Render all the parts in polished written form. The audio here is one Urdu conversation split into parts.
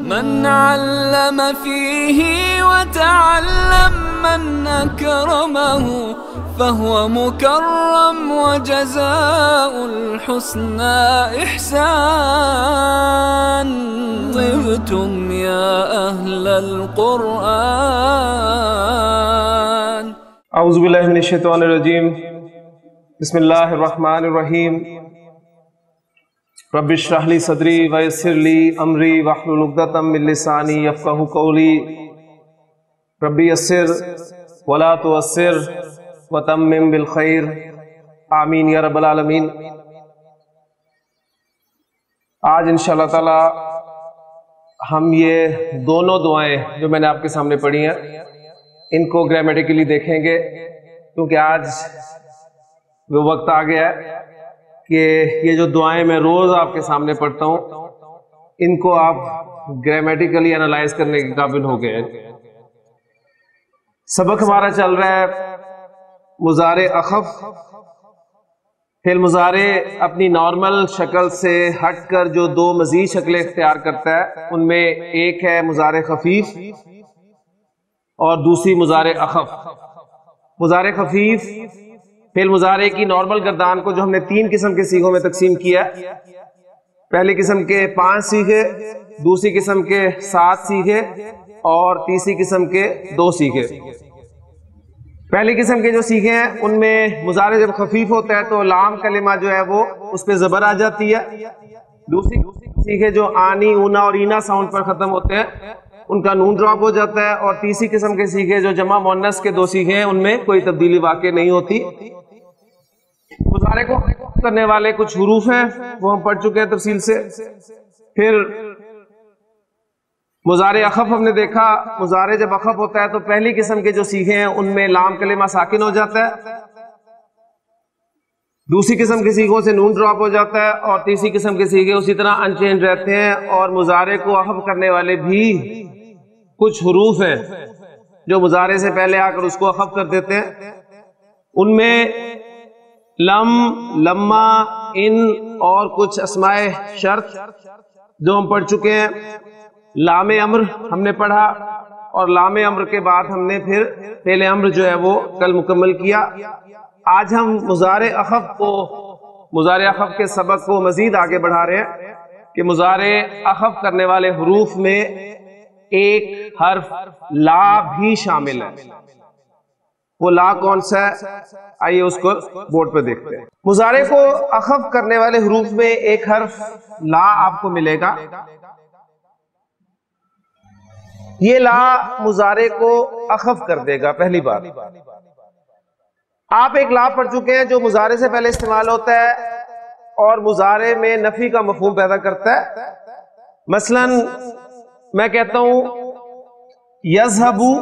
من علم فيه وتعلم من أكرمه فهو مكرم وجزاء الحسنى إحسان. طبتم يا أهل القرآن. اعوذ باللہ من الشیطان الرجیم. بسم اللہ الرحمن الرحیم. رب اشرح لی صدری ویسر لی امری واحلل عقدۃ من لسانی یفقہوا قولی. رب یسر ولا تعسر وتمم بالخیر. آمین یا رب العالمین. آج انشاءاللہ تعالی ہم یہ دونوں دعائیں جو میں نے آپ کے سامنے پڑھی ہیں ان کو گرامیٹیکلی دیکھیں گے، کیونکہ آج وہ وقت آ گیا ہے کہ یہ جو دعائیں میں روز آپ کے سامنے پڑھتا ہوں ان کو آپ گرامیٹیکلی انالائز کرنے کے قابل ہو گئے ہیں. سبق ہمارا چل رہا ہے مضارع اخف. فعل مضارع اپنی نارمل شکل سے ہٹ کر جو دو مزید شکلیں اختیار کرتا ہے ان میں ایک ہے مضارع خفیف اور دوسری مضارع اخف. مضارع خفیف فعل مضارع کی نارمل گردان کو جو ہم نے 3 قسم کے صیغوں میں تقسیم کیا. پہلی قسم کے 5 صیغے، دوسری قسم کے 7 صیغے اور تیسری قسم کے 2 صیغے. پہلی قسم کے جو صیغے ہیں ان میں مضارع جب خفیف ہوتا ہے تو لام کلمہ جو ہے وہ اس پہ زبر آ جاتی ہے. دوسری صیغے جو آنی، اونا اور اینا ساؤنڈ پر ختم ہوتے ہیں ان کا نون ڈراپ ہو جاتا ہے. اور تیسری قسم کے صیغے جو جمع مؤنث کے 2 صیغے ہیں ان میں کوئی تبدیلی واقع نہیں ہوتی. مضارع کو کرنے والے کچھ حروف ہیں وہ ہم پڑھ چکے ہیں تفصیل سے. پھر مضارع اخف ہم نے دیکھا. مضارع جب اخف ہوتا ہے تو پہلی قسم کے جو صیغے ہیں ان میں لام کلمہ ساکن ہو جاتا ہے، دوسری قسم کے صیغوں سے نون ڈراپ ہو جاتا ہے اور تیسری قسم کے صیغے اسی طرح ان چینج رہتے ہیں. اور مضارع کو اخف کرنے والے بھی کچھ حروف ہیں جو مضارع سے پہلے آ کر اس کو اخف کر دیتے ہیں. ان میں لم، لما، ان اور کچھ اسماء شرط جو ہم پڑھ چکے ہیں. لام امر ہم نے پڑھا اور لام امر کے بعد ہم نے پھر فعل امر جو ہے وہ کل مکمل کیا. آج ہم مضارع اخف کے سبق کو مزید آگے بڑھا رہے ہیں کہ مضارع اخف کرنے والے حروف میں ایک حرف لا بھی شامل ہے. وہ لا کون سا ہے؟ آئیے اس کو بورڈ پہ دیکھتے ہیں. مضارع کو اخف کرنے والے حروف میں ایک حرف لا آپ کو ملے گا. یہ لا مضارع کو اخف کر دے گا. پہلی بات آپ ایک لا پڑھ چکے ہیں جو مضارع سے پہلے استعمال ہوتا ہے اور مضارع میں نفی کا مفہوم پیدا کرتا ہے. مثلا میں کہتا ہوں یذهبو،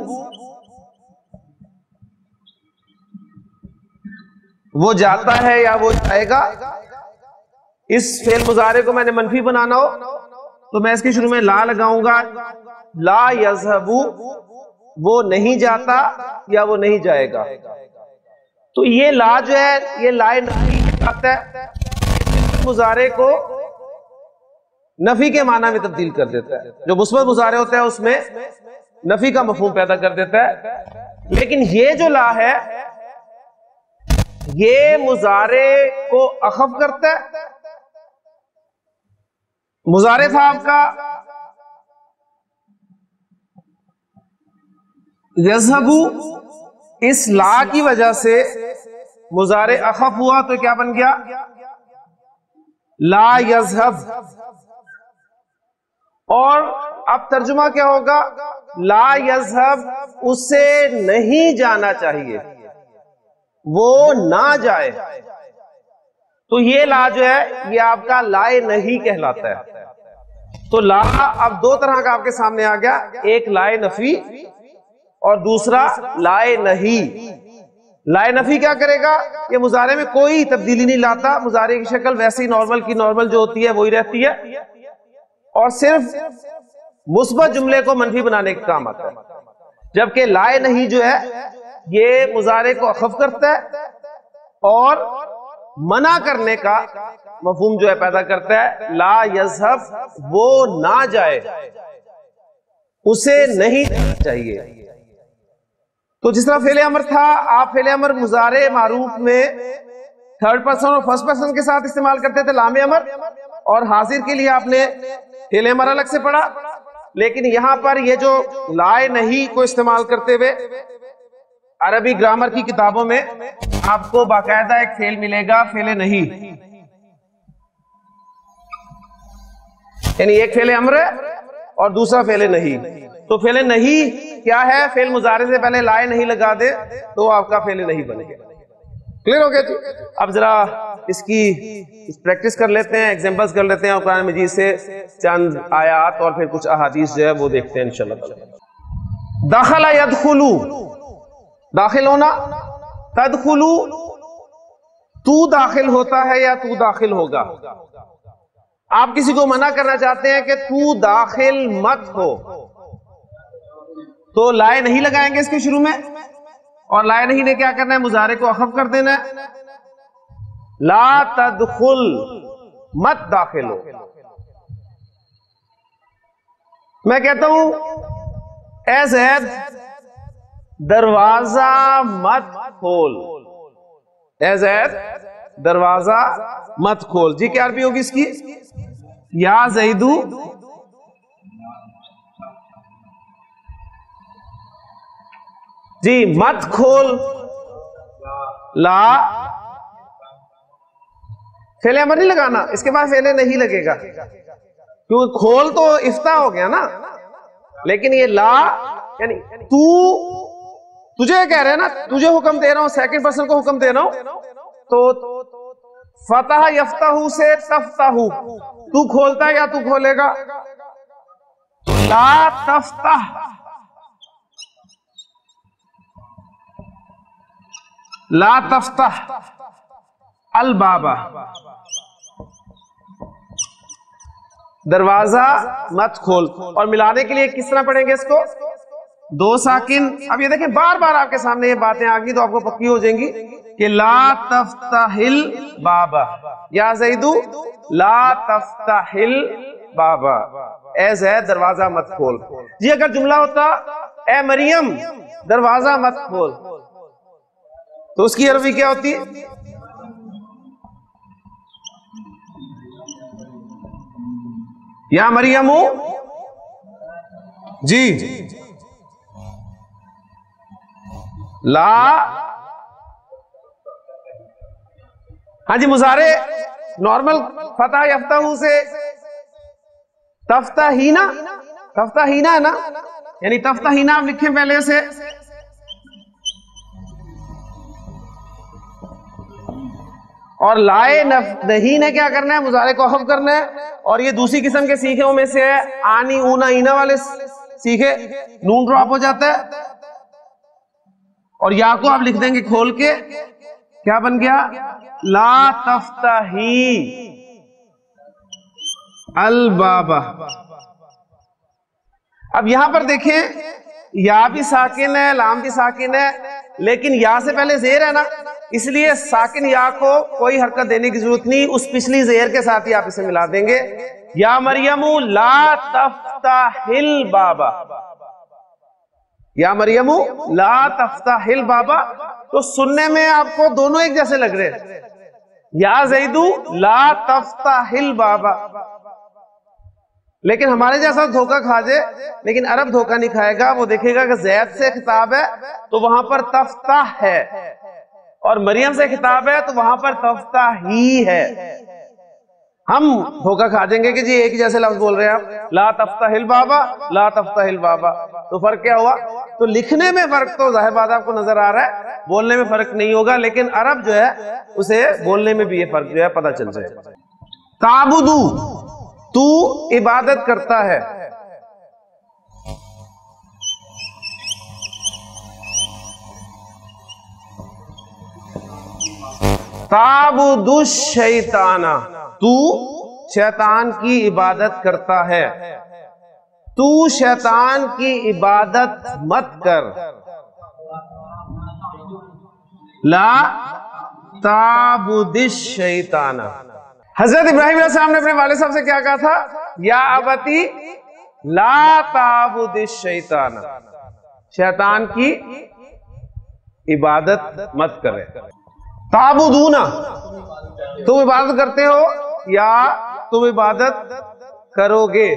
وہ جاتا ہے یا وہ جائے گا. اس فعل مضارع کو میں نے منفی بنانا ہو تو میں اس کے شروع میں لا لگاؤں گا. لا یذهبو، وہ نہیں جاتا یا وہ نہیں جائے گا. تو یہ لا جو ہے یہ لا نفی آتا ہے، مضارع کو نفی کے معنی میں تبدیل کر دیتا ہے. جو مثبت مضارع ہوتا ہے اس میں نفی کا مفہوم پیدا کر دیتا ہے. لیکن یہ جو لا ہے یہ مضارع کو اخف کرتا ہے. مضارع تھا آپ کا یذهبو، اس لا کی وجہ سے مضارع اخف ہوا تو کیا بن گیا؟ لا یذهب. اور اب ترجمہ کیا ہوگا؟ لا یذهب، اسے نہیں جانا چاہیے، وہ نہ جائے. تو یہ لا جو ہے یہ آپ کا لا نہیں کہلاتا ہے. تو لا اب 2 طرح کا آپ کے سامنے آ گیا، ایک لا نفی اور دوسرا لا نہیں. لا نفی کیا کرے گا؟ یہ مضارع میں کوئی تبدیلی نہیں لاتا. مضارع کی شکل ویسے ہی نارمل کی نارمل جو ہوتی ہے وہی رہتی ہے اور صرف مثبت جملے کو منفی بنانے کا کام آتا ہے. جبکہ لا نہیں جو ہے یہ مضارع کو اخف کرتا ہے اور منع کرنے کا مفہوم جو ہے پیدا کرتا ہے. لا یذهب، وہ نہ جائے. اسے نہیں چاہیے. تو جس طرح فعل امر تھا، آپ فعل امر مضارع معروف میں تھرڈ پرسن اور فرسٹ پرسن کے ساتھ استعمال کرتے تھے، لام امر، اور حاضر کے لیے آپ نے فعل امر الگ سے پڑھا. لیکن یہاں پر یہ جو لائے نہیں کو استعمال کرتے ہوئے عربی گرامر کی کتابوں میں آپ کو باقاعدہ ایک فعل ملے گا، فعل نہیں. یعنی ایک فعل امر ہے اور دوسرا فعل نہیں. تو فعل نہیں کیا ہے؟ فعل مضارع سے پہلے لائے نہیں لگا دے تو آپ کا فعل نہیں بنے گا. کلیئر ہو گیا جی؟ اب ذرا اس کی پریکٹس کر لیتے ہیں، ایگزامپلز کر لیتے ہیں، اور قرآن مجید سے چند آیات اور پھر کچھ احادیث جو ہے وہ دیکھتے ہیں انشاءاللہ. دخل یدخلو، داخل ہونا. تدخلو، تو داخل ہوتا ہے یا تو داخل ہوگا. آپ کسی کو منع کرنا چاہتے ہیں کہ تو داخل مت ہو، تو لائے نہیں لگائیں گے اس کے شروع میں، اور لائے نہیں نے کیا کرنا ہے؟ مضارع کو اخف کر دینا ہے. لا تدخل، مت داخل ہو. میں کہتا ہوں اے زید دروازہ مت کھول، اے زید دروازہ مت کھول. جی کیا عربی ہوگی اس کی؟ یا زیدو جی مت کھول. لا فعل امر نہیں لگانا، اس کے بعد فعل نہیں لگے گا کیونکہ کھول تو افتاح ہو گیا نا. لیکن یہ لا یعنی تو، تجھے کہہ رہے ہیں نا، تجھے حکم دے رہا ہوں، سیکنڈ پرسن کو حکم دے رہا ہوں. تو فتح یفتح سے تفتح، تو کھولتا ہے یا تو کھولے گا؟ لا تفتح، لا تفتح البابا، دروازہ مت کھول. اور ملانے کے لیے کس طرح پڑھیں گے اس کو؟ دو ساکن. اب یہ دیکھیں بار بار آپ کے سامنے یہ باتیں آ گئی تو آپ کو پکی ہو جائیں گی کہ لا تفتح البابا، یا زیدو لا تفتح البابا، اے زید دروازہ مت کھول. جی اگر جملہ ہوتا اے مریم دروازہ مت کھول، تو اس کی عربی کیا ہوتی؟ یا مریم جی لا، ہاں جی مضارع نارمل فتح یفتح سے تفتحینا، تفتحینا ہے نا، یعنی تفتحینا آپ لکھیں پہلے سے. اور لائے نہیں نے کیا کرنا ہے؟ مضارع کو حذف کرنا ہے. اور یہ دوسری قسم کے سیکھوں میں سے ہے، آنی اونا اینا والے سیکھے، نون ڈراپ ہو جاتا ہے اور یا کو آپ لکھ دیں گے کھول کے. کیا بن گیا؟ لا تفتحی البابا. اب یہاں پر دیکھیں یا بھی ساکن ہے، لام بھی ساکن ہے، لیکن یا سے پہلے زیر ہے نا، اس لیے ساکن یا کو کوئی حرکت دینے کی ضرورت نہیں، اس پچھلی زیر کے ساتھ ہی آپ اسے ملا دیں گے. یا مریم لا تفتح البابا، یا مریم لا تفتح البابا. تو سننے میں آپ کو دونوں ایک جیسے لگ رہے ہیں. یا زیدو لا تفتح البابا، لیکن ہمارے جیسا دھوکہ کھا جائے، لیکن عرب دھوکہ نہیں کھائے گا. وہ دیکھے گا کہ زید سے خطاب ہے تو وہاں پر تفتح ہے، اور مریم سے خطاب ہے تو وہاں پر تفتح ہی ہے. ہم دھوکہ کھا جائیں گے کہ جی ایک جیسے لفظ بول رہے ہیں آپ، لا تفتح البابا لا تفتح البابا. تو فرق کیا ہوا؟ تو لکھنے میں فرق تو ظاہر بات آپ کو نظر آ رہا ہے، بولنے میں فرق نہیں ہوگا، لیکن عرب جو ہے اسے بولنے میں بھی یہ فرق جو ہے پتہ چل جائے. تعبدو، تو عبادت کرتا ہے. تعبد الشیطان، تو شیطان کی عبادت کرتا ہے. تو شیطان کی عبادت مت کر. لا تعبد الشیطان. حضرت ابراہیم علیہ السلام نے اپنے والد صاحب سے کیا کہا تھا؟ یا ابتی لا تعبد الشیطان، شیطان کی عبادت مت کرے. تعبدون، تم عبادت کرتے ہو یا تم عبادت کرو گے.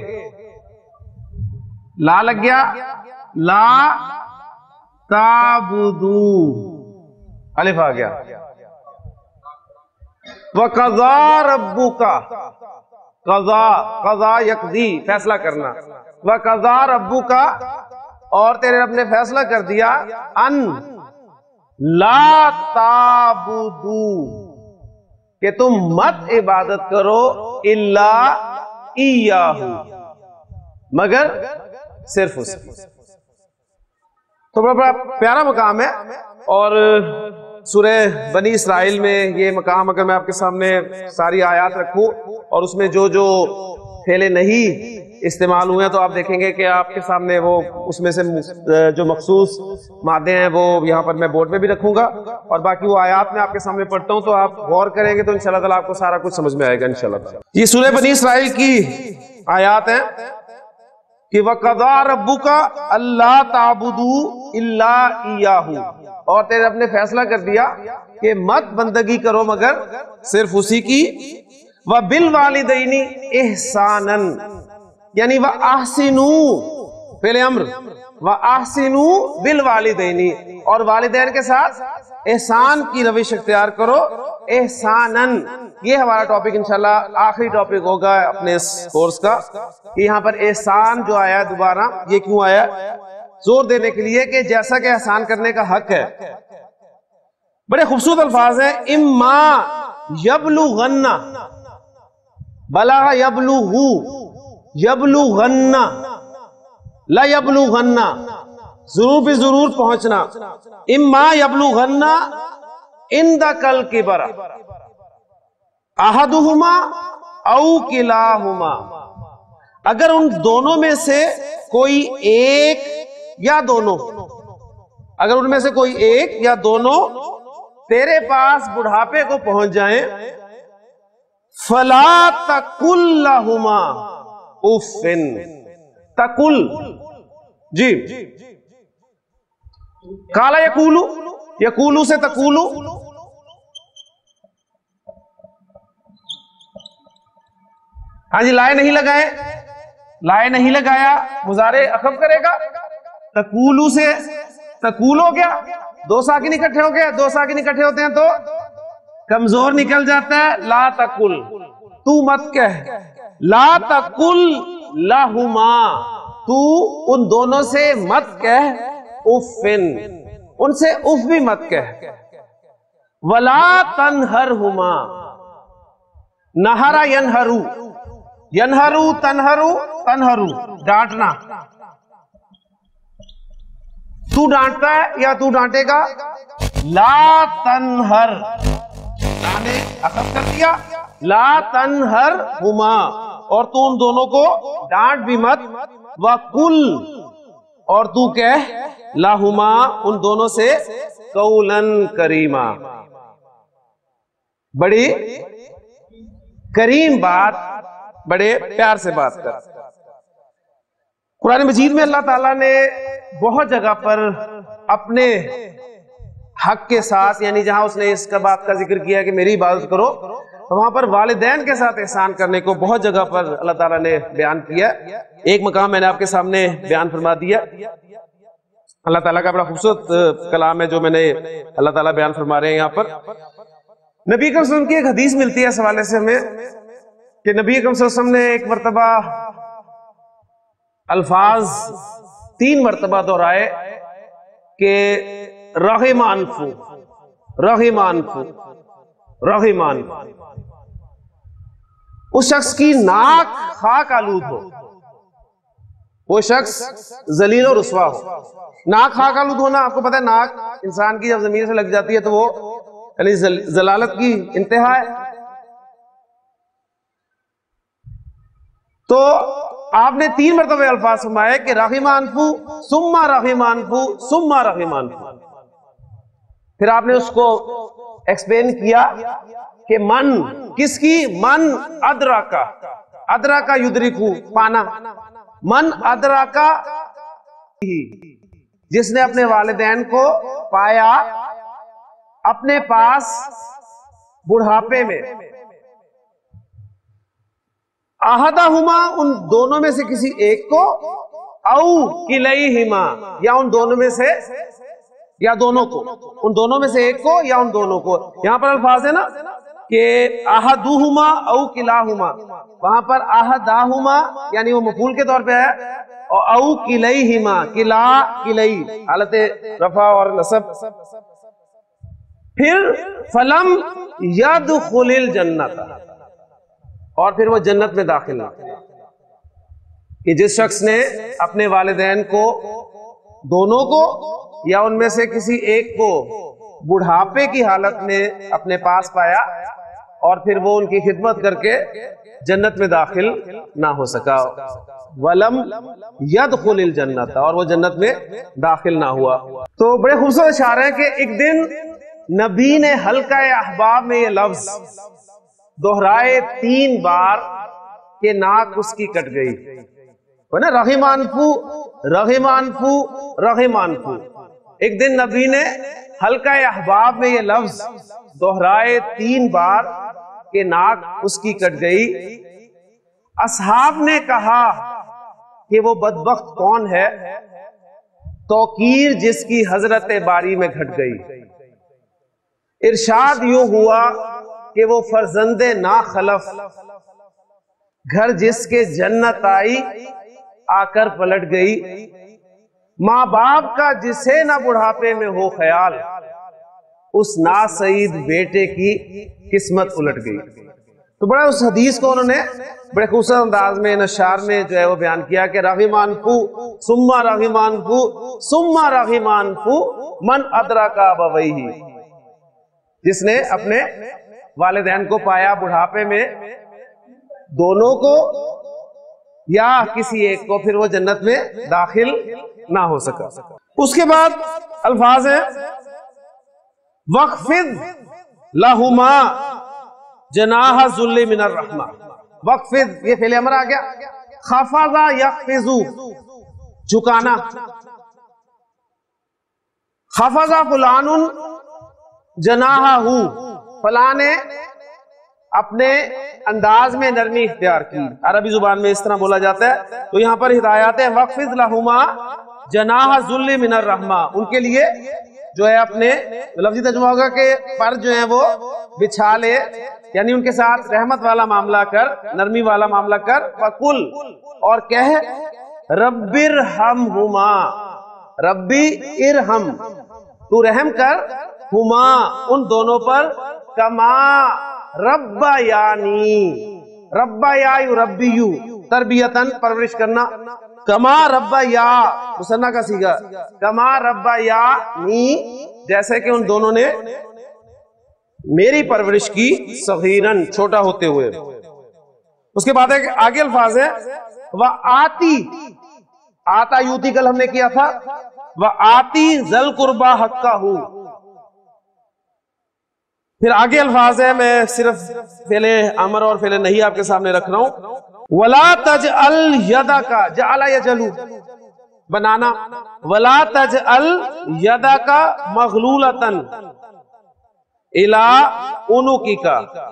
لا لگ گیا، لا تعبدو، الف آ گیا. وَقَضَى رَبُّكَ، قضا، قضا یقضی فیصلہ کرنا. وَقَضَى رَبُّكَ، اور تیرے رب نے فیصلہ کر دیا، ان لا تعبدو، کہ تم مت عبادت کرو الا ایاہ، مگر صرف اس کی. تو بڑا پیارا مقام ہے. اور سورہ بنی اسرائیل میں یہ مقام اگر میں آپ کے سامنے ساری آیات رکھوں اور اس میں جو جو پھیلے نہیں استعمال ہوئے ہیں تو آپ دیکھیں گے کہ آپ کے سامنے وہ اس میں سے جو مخصوص مادے ہیں وہ یہاں پر میں بورڈ پہ بھی رکھوں گا، اور باقی وہ آیات میں آپ کے سامنے پڑھتا ہوں تو آپ غور کریں گے تو انشاءاللہ تعالیٰ آپ کو سارا کچھ سمجھ میں آئے گا انشاءاللہ. یہ سورہ بنی اسرائیل کی آیات ہیں کہ وَقَضَى رَبُّكَ أَلَّا تَعْبُدُوا إِلَّا إِيَّاهُ، اور تیرے رب نے فیصلہ کر دیا کہ مت بندگی کرو مگر صرف اسی کی. وَبِالْوَالِدَيْنِ إِحْسَانًا، یعنی وَأَحْسِنُوا فعل امر، وَأَحْسِنُوا بِالْوَالِدَيْنِ، اور والدین کے ساتھ احسان کی روش اختیار کرو. احساناً، یہ ہمارا ٹاپک انشاءاللہ آخری ٹاپک ہوگا اپنے اس کورس کا. کہ یہاں پر احسان جو آیا دوبارہ یہ کیوں آیا؟ زور دینے کے لیے کہ جیسا کہ احسان کرنے کا حق ہے. بڑے خوبصورت الفاظ ہیں. اما یبلغن، بلغ یبلغ، یبلغن، لا یبلغن، ضرور بھی ضرور پہنچنا. اما یبلغن عندک الکبر احدہما او کلاہما، اگر ان دونوں میں سے کوئی ایک یا دونوں، اگر ان میں سے کوئی ایک یا دونوں تیرے پاس بڑھاپے کو پہنچ جائیں، فلا تقل لہما اف، تقل جی کالا یقولو، یقولو سے تقولو، ہاں جی لائے نہیں لگائے، لائے نہیں لگایا مضارع اخف کرے گا. تقولو سے تقول ہو گیا، دو ساکن اکٹھے ہو گئے، دو ساکن اکٹھے ہوتے ہیں تو کمزور نکل جاتا ہے. لا تقل، تو مت کہہ. لا تقل لہما، تو ان دونوں سے مت کہہ. افن، ان سے اف بھی مت کہہ. ولا تنہرہما، نہرا ینہرو، ینہرو تنہرو، تنہرو ڈانٹنا. تو ڈانٹتا ہے یا تو ڈانٹے گا. لا تنہر، نے اخف کر دیا. لا تنہرہما، اور تو ان دونوں کو ڈانٹ بھی مت. وقل، اور تو کہہ لہما، ان دونوں سے قولا کریما، بڑی کریم بات، بڑے پیار سے بات کر. قرآن مجید میں اللہ تعالیٰ نے بہت جگہ پر اپنے حق کے ساتھ، یعنی جہاں اس نے اس کا بات کا ذکر کیا کہ میری عبادت کرو، تو وہاں پر والدین کے ساتھ احسان کرنے کو بہت جگہ پر اللہ تعالیٰ نے بیان کیا. ایک مقام میں نے آپ کے سامنے بیان فرما دیا. اللہ تعالیٰ کا بڑا خوبصورت کلام ہے جو میں نے اللہ تعالیٰ بیان فرما رہے ہیں یہاں پر. نبی اکرم صلی اللہ علیہ وسلم کی ایک حدیث ملتی ہے اس حوالے سے ہمیں کہ نبی اکرم صلی اللہ علیہ وسلم نے ایک مرتبہ الفاظ 3 مرتبہ دہرائے کہ رغم انفو، رغم انفو، رغم انفو. اس شخص کی ناک خاک آلود ہو، وہ شخص ذلیل و رسوا ہو. ناک خاک آلود ہونا، آپ کو پتہ ہے ناک انسان کی جب زمین سے لگ جاتی ہے تو وہ یعنی ضلالت کی انتہا ہے. تو آپ نے 3 مرتبہ الفاظ فرمائے کہ رغم انفو، ثم رغم انفو، ثم رغم انفو. پھر آپ نے اس کو ایکسپلین کیا کہ من، کس کی؟ من ادراکا، ادراکا یدرکو، پانا. من ادرکا، جس نے اپنے والدین کو پایا اپنے پاس بڑھاپے میں، احدہما، ان دونوں میں سے کسی ایک کو، او کلیہما، یا ان دونوں میں سے، یا دونوں کو، ان دونوں میں سے ایک کو یا ان دونوں کو. یہاں پر الفاظ ہے نا کہ احدہما او کلاہما، وہاں پر احدہما یعنی وہ مفعول کے طور پہ ہے، اور او کلیہما، کلا کلی، حالت رفع اور نصب. پھر فلم یدخل الجنت، اور پھر وہ جنت میں داخل نہ، کہ جس شخص نے اپنے والدین کو، دونوں کو یا ان میں سے کسی ایک کو، بڑھاپے کی حالت میں اپنے پاس پایا اور پھر وہ ان کی خدمت کر کے جنت میں داخل نہ ہو سکا، وَلَمْ يَدْخُلِ الْجَنَّةَ، اور وہ جنت میں داخل نہ ہوا. تو بڑے خوبصورت اشارہ ہے کہ ایک دن نبی نے حلقہ احباب میں یہ لفظ دہرائے 3 بار کہ ناک اس کی کٹ گئی، نا رغیمانفو رغیمانفو رغیمانفو. ایک دن نبی نے حلقہ احباب میں یہ لفظ دہرائے 3 بار کہ ناک اس کی کٹ گئی. اصحاب نے کہا کہ وہ بدبخت کون ہے، توقیر جس کی حضرت باری میں گھٹ گئی. ارشاد یوں ہوا کہ وہ فرزند ناخلف، گھر جس کے جنت آئی آ کر پلٹ گئی. ماں باپ کا جسے نہ بڑھاپے میں ہو خیال، اس ناسعید بیٹے کی قسمت الٹ گئی. تو بڑا اس حدیث کو انہوں نے بڑے خوبصورت انداز میں نشار میں جو ہے وہ بیان کیا کہ رغیمان فو ثم رغیمان فو ثم رغیمان فو من ادرکا ابویہ، جس نے اپنے والدین کو پایا بڑھاپے میں، دونوں کو یا کسی ایک کو، پھر وہ جنت میں داخل نہ ہو سکا. اس کے بعد الفاظ ہیں وَاخْفِضْ لَهُمَا جَنَاحَ الذُّلِّ مِنَ الرَّحْمَةِ. وَاخْفِضْ یہ فعل امر آ گیا، خفض یخفض جھکانا. خفض فلان جناحہ، فلاں نے اپنے انداز میں نرمی اختیار کی. عربی زبان میں اس طرح بولا جاتا ہے. تو یہاں پر ہدایات ہے وَاخْفِضْ لَهُمَا جَنَاحَ الذُّلِّ مِنَ الرَّحْمَةِ، ان کے لیے جو ہے اپنے لفظی ترجمہ ہوگا کہ پر جو ہے وہ بچھا لے، یعنی ان کے ساتھ رحمت والا معاملہ کر، نرمی والا معاملہ کر. وَقُلْ، اور کہہ، رَبِّ ارْحَمْهُمَا، ربی ارحم، تو رحم کر، ہما ان دونوں پر، کما ربا یعنی، ربا یا یربیو تربیتاً پرورش کرنا، کما ربا یا مثنیٰ کا صیغہ، کما ربا یا نی جیسے کہ ان دونوں نے میری پرورش کی، صغیراً چھوٹا ہوتے ہوئے. اس کے بعد آگے الفاظ ہے وَآتی، آتا یوتی کل ہم نے کیا تھا، وَآتی ذَل قُرْبَى حَقَّهُ. پھر آگے الفاظ ہے، میں صرف فعل امر اور فعل نہیں آپ کے سامنے رکھ رہا ہوں. وَلَا تَجْعَلْ يَدَكَ، جَعَلَ يَجْعَلُ بنانا، وَلَا تَجْعَلْ يَدَكَ مَغْلُولَةً إِلَىٰ عُنُقِكَ،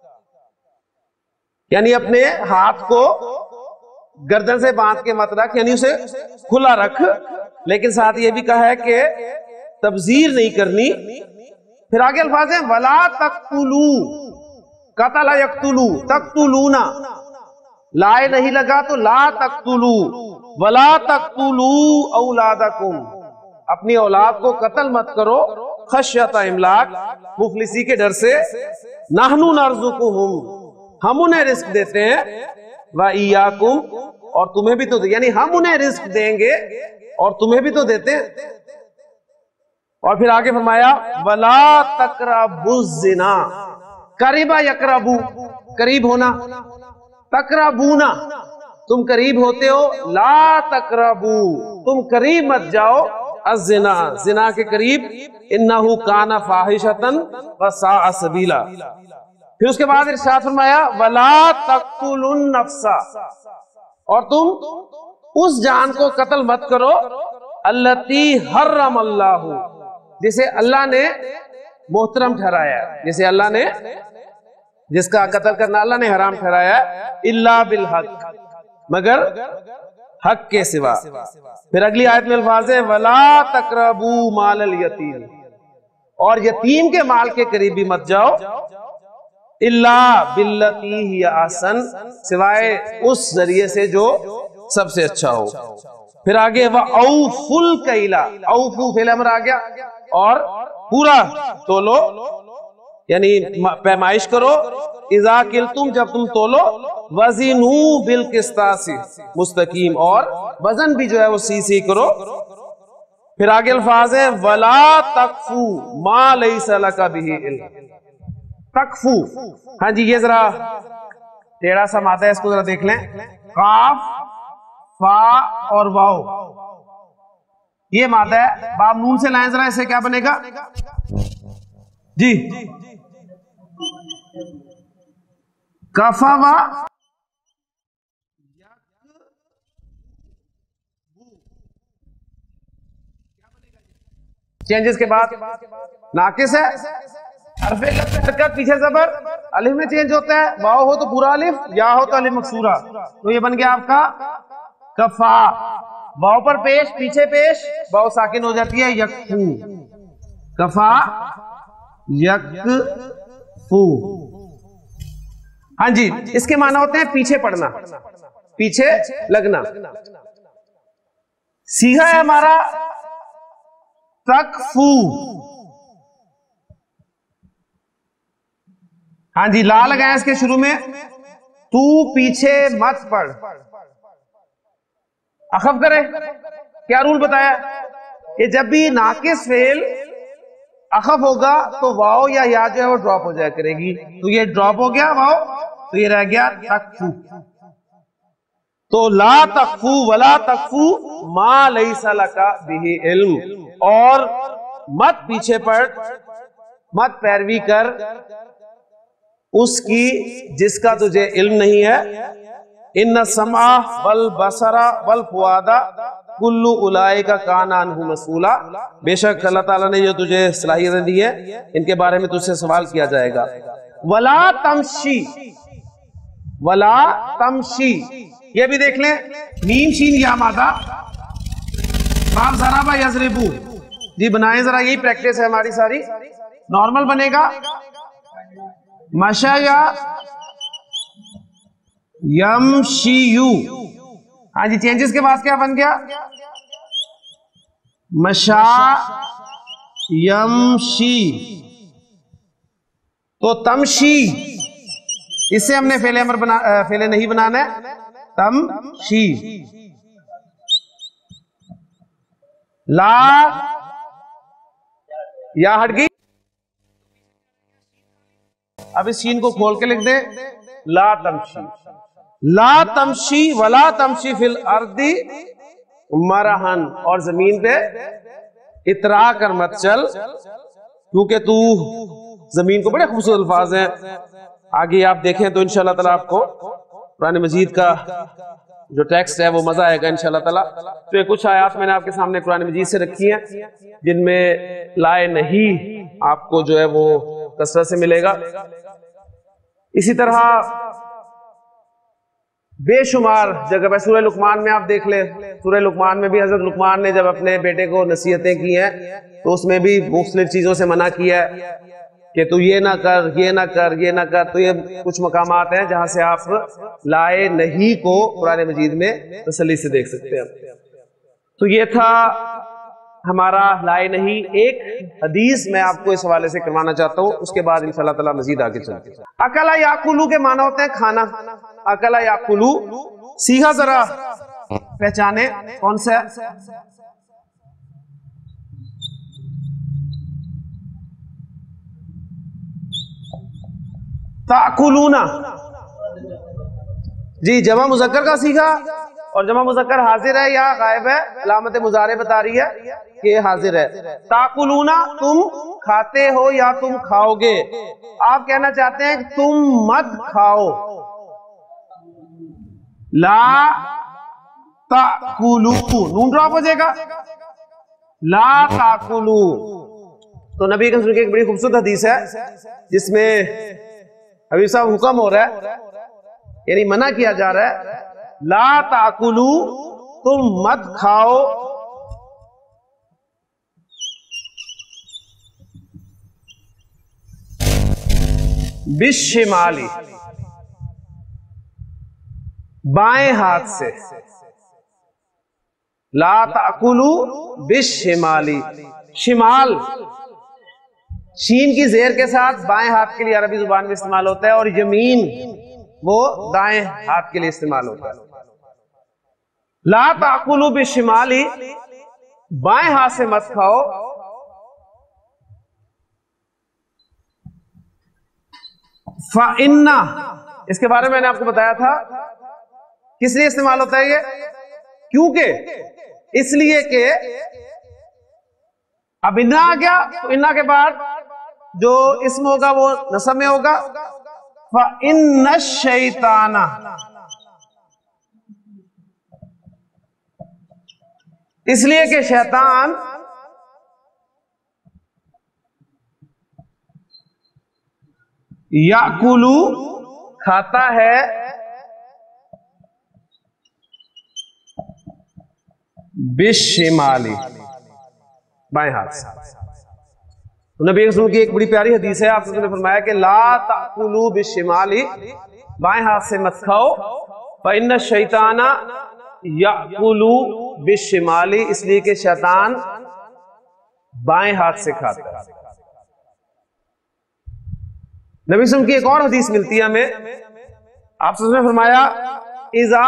یعنی اپنے ہاتھ کو گردن سے باندھ کے مت رکھ، یعنی اسے کھلا رکھ، لیکن ساتھ یہ بھی کہا ہے کہ تبذیر نہیں کرنی. پھر آگے الفاظ ہیں وَلَا تَقْتُلُوا، قَتَلَ يَقْتُلُوا، تَقْتُلُونَ، لائے نہیں لگا تو لا تقتلوا، وَلَا تَقْتُلُوا أَوْلَادَكُمْ، اپنی اولاد کو قتل مت کرو، خشیۃ املاق، مفلسی کے ڈر سے، نَحْنُ نَرْزُقُهُمْ، ہم انہیں رزق دیتے ہیں، وَإِيَّاكُمْ، اور تمہیں بھی تو، یعنی ہم انہیں رزق دیں گے اور تمہیں بھی تو دیتے ہیں. اور پھر آگے فرمایا وَلَا تَقْرَبُوا الزِّنَا، قَرِبَ یقربو، قریب ہونا، تقربونا تم قریب ہوتے ہو، لا تقربو تم قریب مت جاؤ، الزنا زنا کے قریب، انہو کان فاحشۃ وساء سبیلا. پھر اس کے بعد ارشاد فرمایا وَلَا تَقْتُلُوا النَّفْسَ، اور تم اس جان کو قتل مت کرو التی حرم اللہ، جسے اللہ نے محترم ٹھہرایا ہے، جسے اللہ نے، جس کا قتل کرنا اللہ نے حرام ٹھہرایا ہے، الا بالحق، مگر حق کے سوا۔ پھر اگلی آیت میں الفاظ ہے وَلَا تَقْرَبُوا مَالَ الْيَتِيمِ، اور یتیم کے مال کے قریب بھی مت جاؤ، الا باللتی ہی احسن، سوائے اس ذریعے سے جو سب سے اچھا ہو۔ پھر آگے وَأَوْفُوا الْكَيْلَ، اوفو فعل امر آ گیا، اور پورا تولو یعنی پیمائش کرو، اذا کلتم جب تم تولو، وزنوا بالقسطاس مستقیم، اور وزن بھی جو ہے وہ سی کرو۔ پھر آگے الفاظ ہے وَلَا تَقْفُوا مَا لَيْسَ لَكَ بِهِ عِلْمٌ، تقفو، ہاں جی یہ ذرا ٹیڑھا سا مادہ ہے، اس کو ذرا دیکھ لیں، قاف فا اور واو، یہ مادہ ہے، باب نون سے لائیں ذرا، اسے کیا بنے گا جی، کفوا چینجز کے بعد ناقص ہے، حرف علت میں حرکت، پیچھے زبر، الف میں چینج ہوتا ہے، واو ہو تو پورا الف، یا ہو تو الف مکسورہ، تو یہ بن گیا آپ کا کفا، واو پر پیش، پیچھے پیش، واو ساکن ہو جاتی ہے یکفو، کفا یکفو، ہاں جی اس کے معنی ہوتے ہیں پیچھے پڑنا، پیچھے لگنا۔ سیغہ ہے ہمارا تکفو، ہاں جی لا لگائیں اس کے شروع میں، تو پیچھے مت پڑ، اخف کرے، کیا رول بتایا کہ جب بھی ناقص فعل اخف ہوگا تو واو یا جو ہے وہ ڈراپ ہو جائے کرے گی، تو یہ ڈراپ ہو گیا واو، تو یہ رہ گیا تکفو، تو لا تکفو ولا تکفو ما لیس لک بہ علم، اور مت پیچھے پڑ، مت پیروی کر اس کی جس کا تجھے علم نہیں ہے، ان السمع والبصر والفؤاد کل اولئک کان عنہ مسئولا، بے شک اللہ تعالیٰ نے جو تجھے صلاحیتیں دی ہے ان کے بارے میں تجھ سے سوال کیا جائے گا۔ ولا تمشی، ولا تمشی، یہ بھی دیکھ لیں، میم شین یا مادہ، باب ضربہ یضربو، جی بنائیں ذرا، یہی پریکٹس ہے ہماری ساری، نارمل بنے گا مشا یا یمشیو، ہاں جی چینجز کے بعد کیا بن گیا مشا یمشی، تو تمشی اس سے ہم نے فعل امر فعل نہیں بنانا ہے، تمشی، لا یا ہٹ گئی، اب اس شین کو کھول کے لکھ دیں، لا تمشی، لا تمشی ولا تمشی فی الارض مرحن، اور زمین پہ اترا کر مت چل، کیونکہ تو زمین کو، بڑے خوبصورت الفاظ ہیں، آگے آپ دیکھیں تو انشاءاللہ تعالیٰ آپ کو قرآن مجید کا جو ٹیکسٹ ہے وہ مزہ آئے گا انشاءاللہ تعالیٰ۔ تو یہ کچھ آیات میں نے آپ کے سامنے قرآن مجید سے رکھی ہیں جن میں لائے نہیں آپ کو جو ہے وہ کثرت سے ملے گا۔ اسی طرح بے شمار جگہ پہ سورہ لقمان میں آپ دیکھ لیں، سورہ لقمان میں بھی حضرت لقمان نے جب اپنے بیٹے کو نصیحتیں کی ہیں تو اس میں بھی مختلف چیزوں سے منع کیا ہے کہ تو یہ نہ کر، یہ نہ کر، یہ نہ کر، تو یہ کچھ مقامات ہیں جہاں سے آپ لائے نہیں کو قرآن مجید میں تسلی سے دیکھ سکتے ہیں۔ تو یہ تھا ہمارا لائے نہیں۔ ایک حدیث میں آپ کو اس حوالے سے کروانا چاہتا ہوں، اس کے بعد انشاءاللہ تعالیٰ مزید آگے چلتے ہیں۔ اکلا یاکلو کے معنی ہوتے ہیں کھانا، اکلا یاکلو، سیغہ ذرا پہچانے کون سا ہے؟ تاکلونا، جی جمع مذکر کا سیغہ، اور جمع مذکر حاضر ہے یا غائب ہے، علامت مضارع بتا رہی ہے کہ حاضر ہے۔ تاکلونا تم کھاتے ہو یا تم کھاؤ گے، آپ کہنا چاہتے ہیں کہ تم مت کھاؤ، لا ताकुलू, नून ड्रॉप हो जाएगा, ला ताकुलू। तो नबी के की एक बड़ी खूबसूरत हदीस है जिसमें हबीब साहब हुक्म हो रहा है, यानी मना किया जा रहा है, ला ताकुलू, तुम मत खाओ, बिशिमाली, बाएं हाथ से, ला ताकुलू बिशिमाली, शिमाल शीन की जेर के साथ बाएं हाथ के लिए अरबी जुबान में इस्तेमाल होता है, और यमीन वो दाएं हाथ के लिए इस्तेमाल होता है। ला ताकुलू बिशिमाली, बाएं हाथ से मत खाओ, फ़इन्ना, इसके बारे में मैंने आपको बताया था किस लिए इस्तेमाल होता है ये, क्योंकि इसलिए कि अब इन्ना आ गया तो इन्ना के बाद जो इस्म होगा वो नसब में होगा, फ़इन्न शैताना, इसलिए कि शैतान याकुलू, खाता है, बिशिमाली, बाएं हाथ से। तो नबी रसूल की एक बड़ी प्यारी हदीस है, आपने फरमाया कि ला ताकुलू बिशिमाली, बाएं हाथ से मत खाओ, फ़इन्न शैताना याकुलू बिशिमाली, इसलिए कि शैतान बाएं हाथ से खाता है। नबी रसूल की एक और हदीस मिलती है हमें, आपने फरमाया इज़ा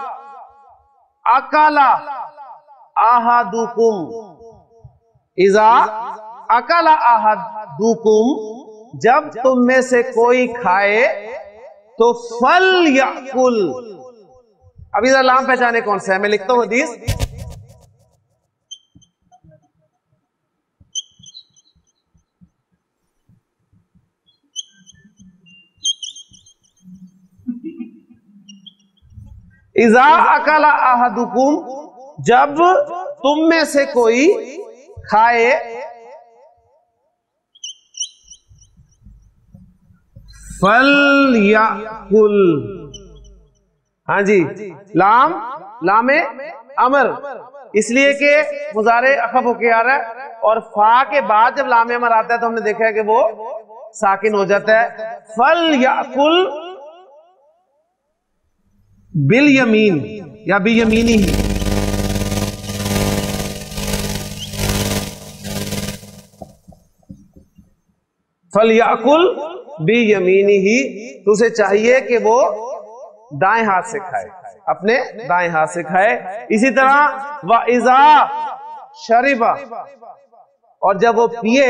अकला अहदुकुम, इज़ा अकला अहदुकुम, जब तुम में से कोई खाए तो फल याकुल। अब इधर लाम पहचाने कौन सा है, मैं लिखता हूं हदीस, इज़ा अकला अहदुकुम, जब तुम में से कोई खाए फल याकुल। हाँ जी, लाम लामे अमर, इसलिए कि मुजारे अखफ होके आ रहा है, और फा के बाद जब लामे अमर आता है तो हमने देखा है कि वो साकिन हो जाता है। फल याकुल बिल यमीन या बि यमीनी ही, फल याकुल बि यमीनी ही, तो उसे चाहिए कि वो दाएं हाथ से खाए, अपने दाएं हाथ से खाए। इसी तरह व इज़ा शरिबा, और जब वो पिए,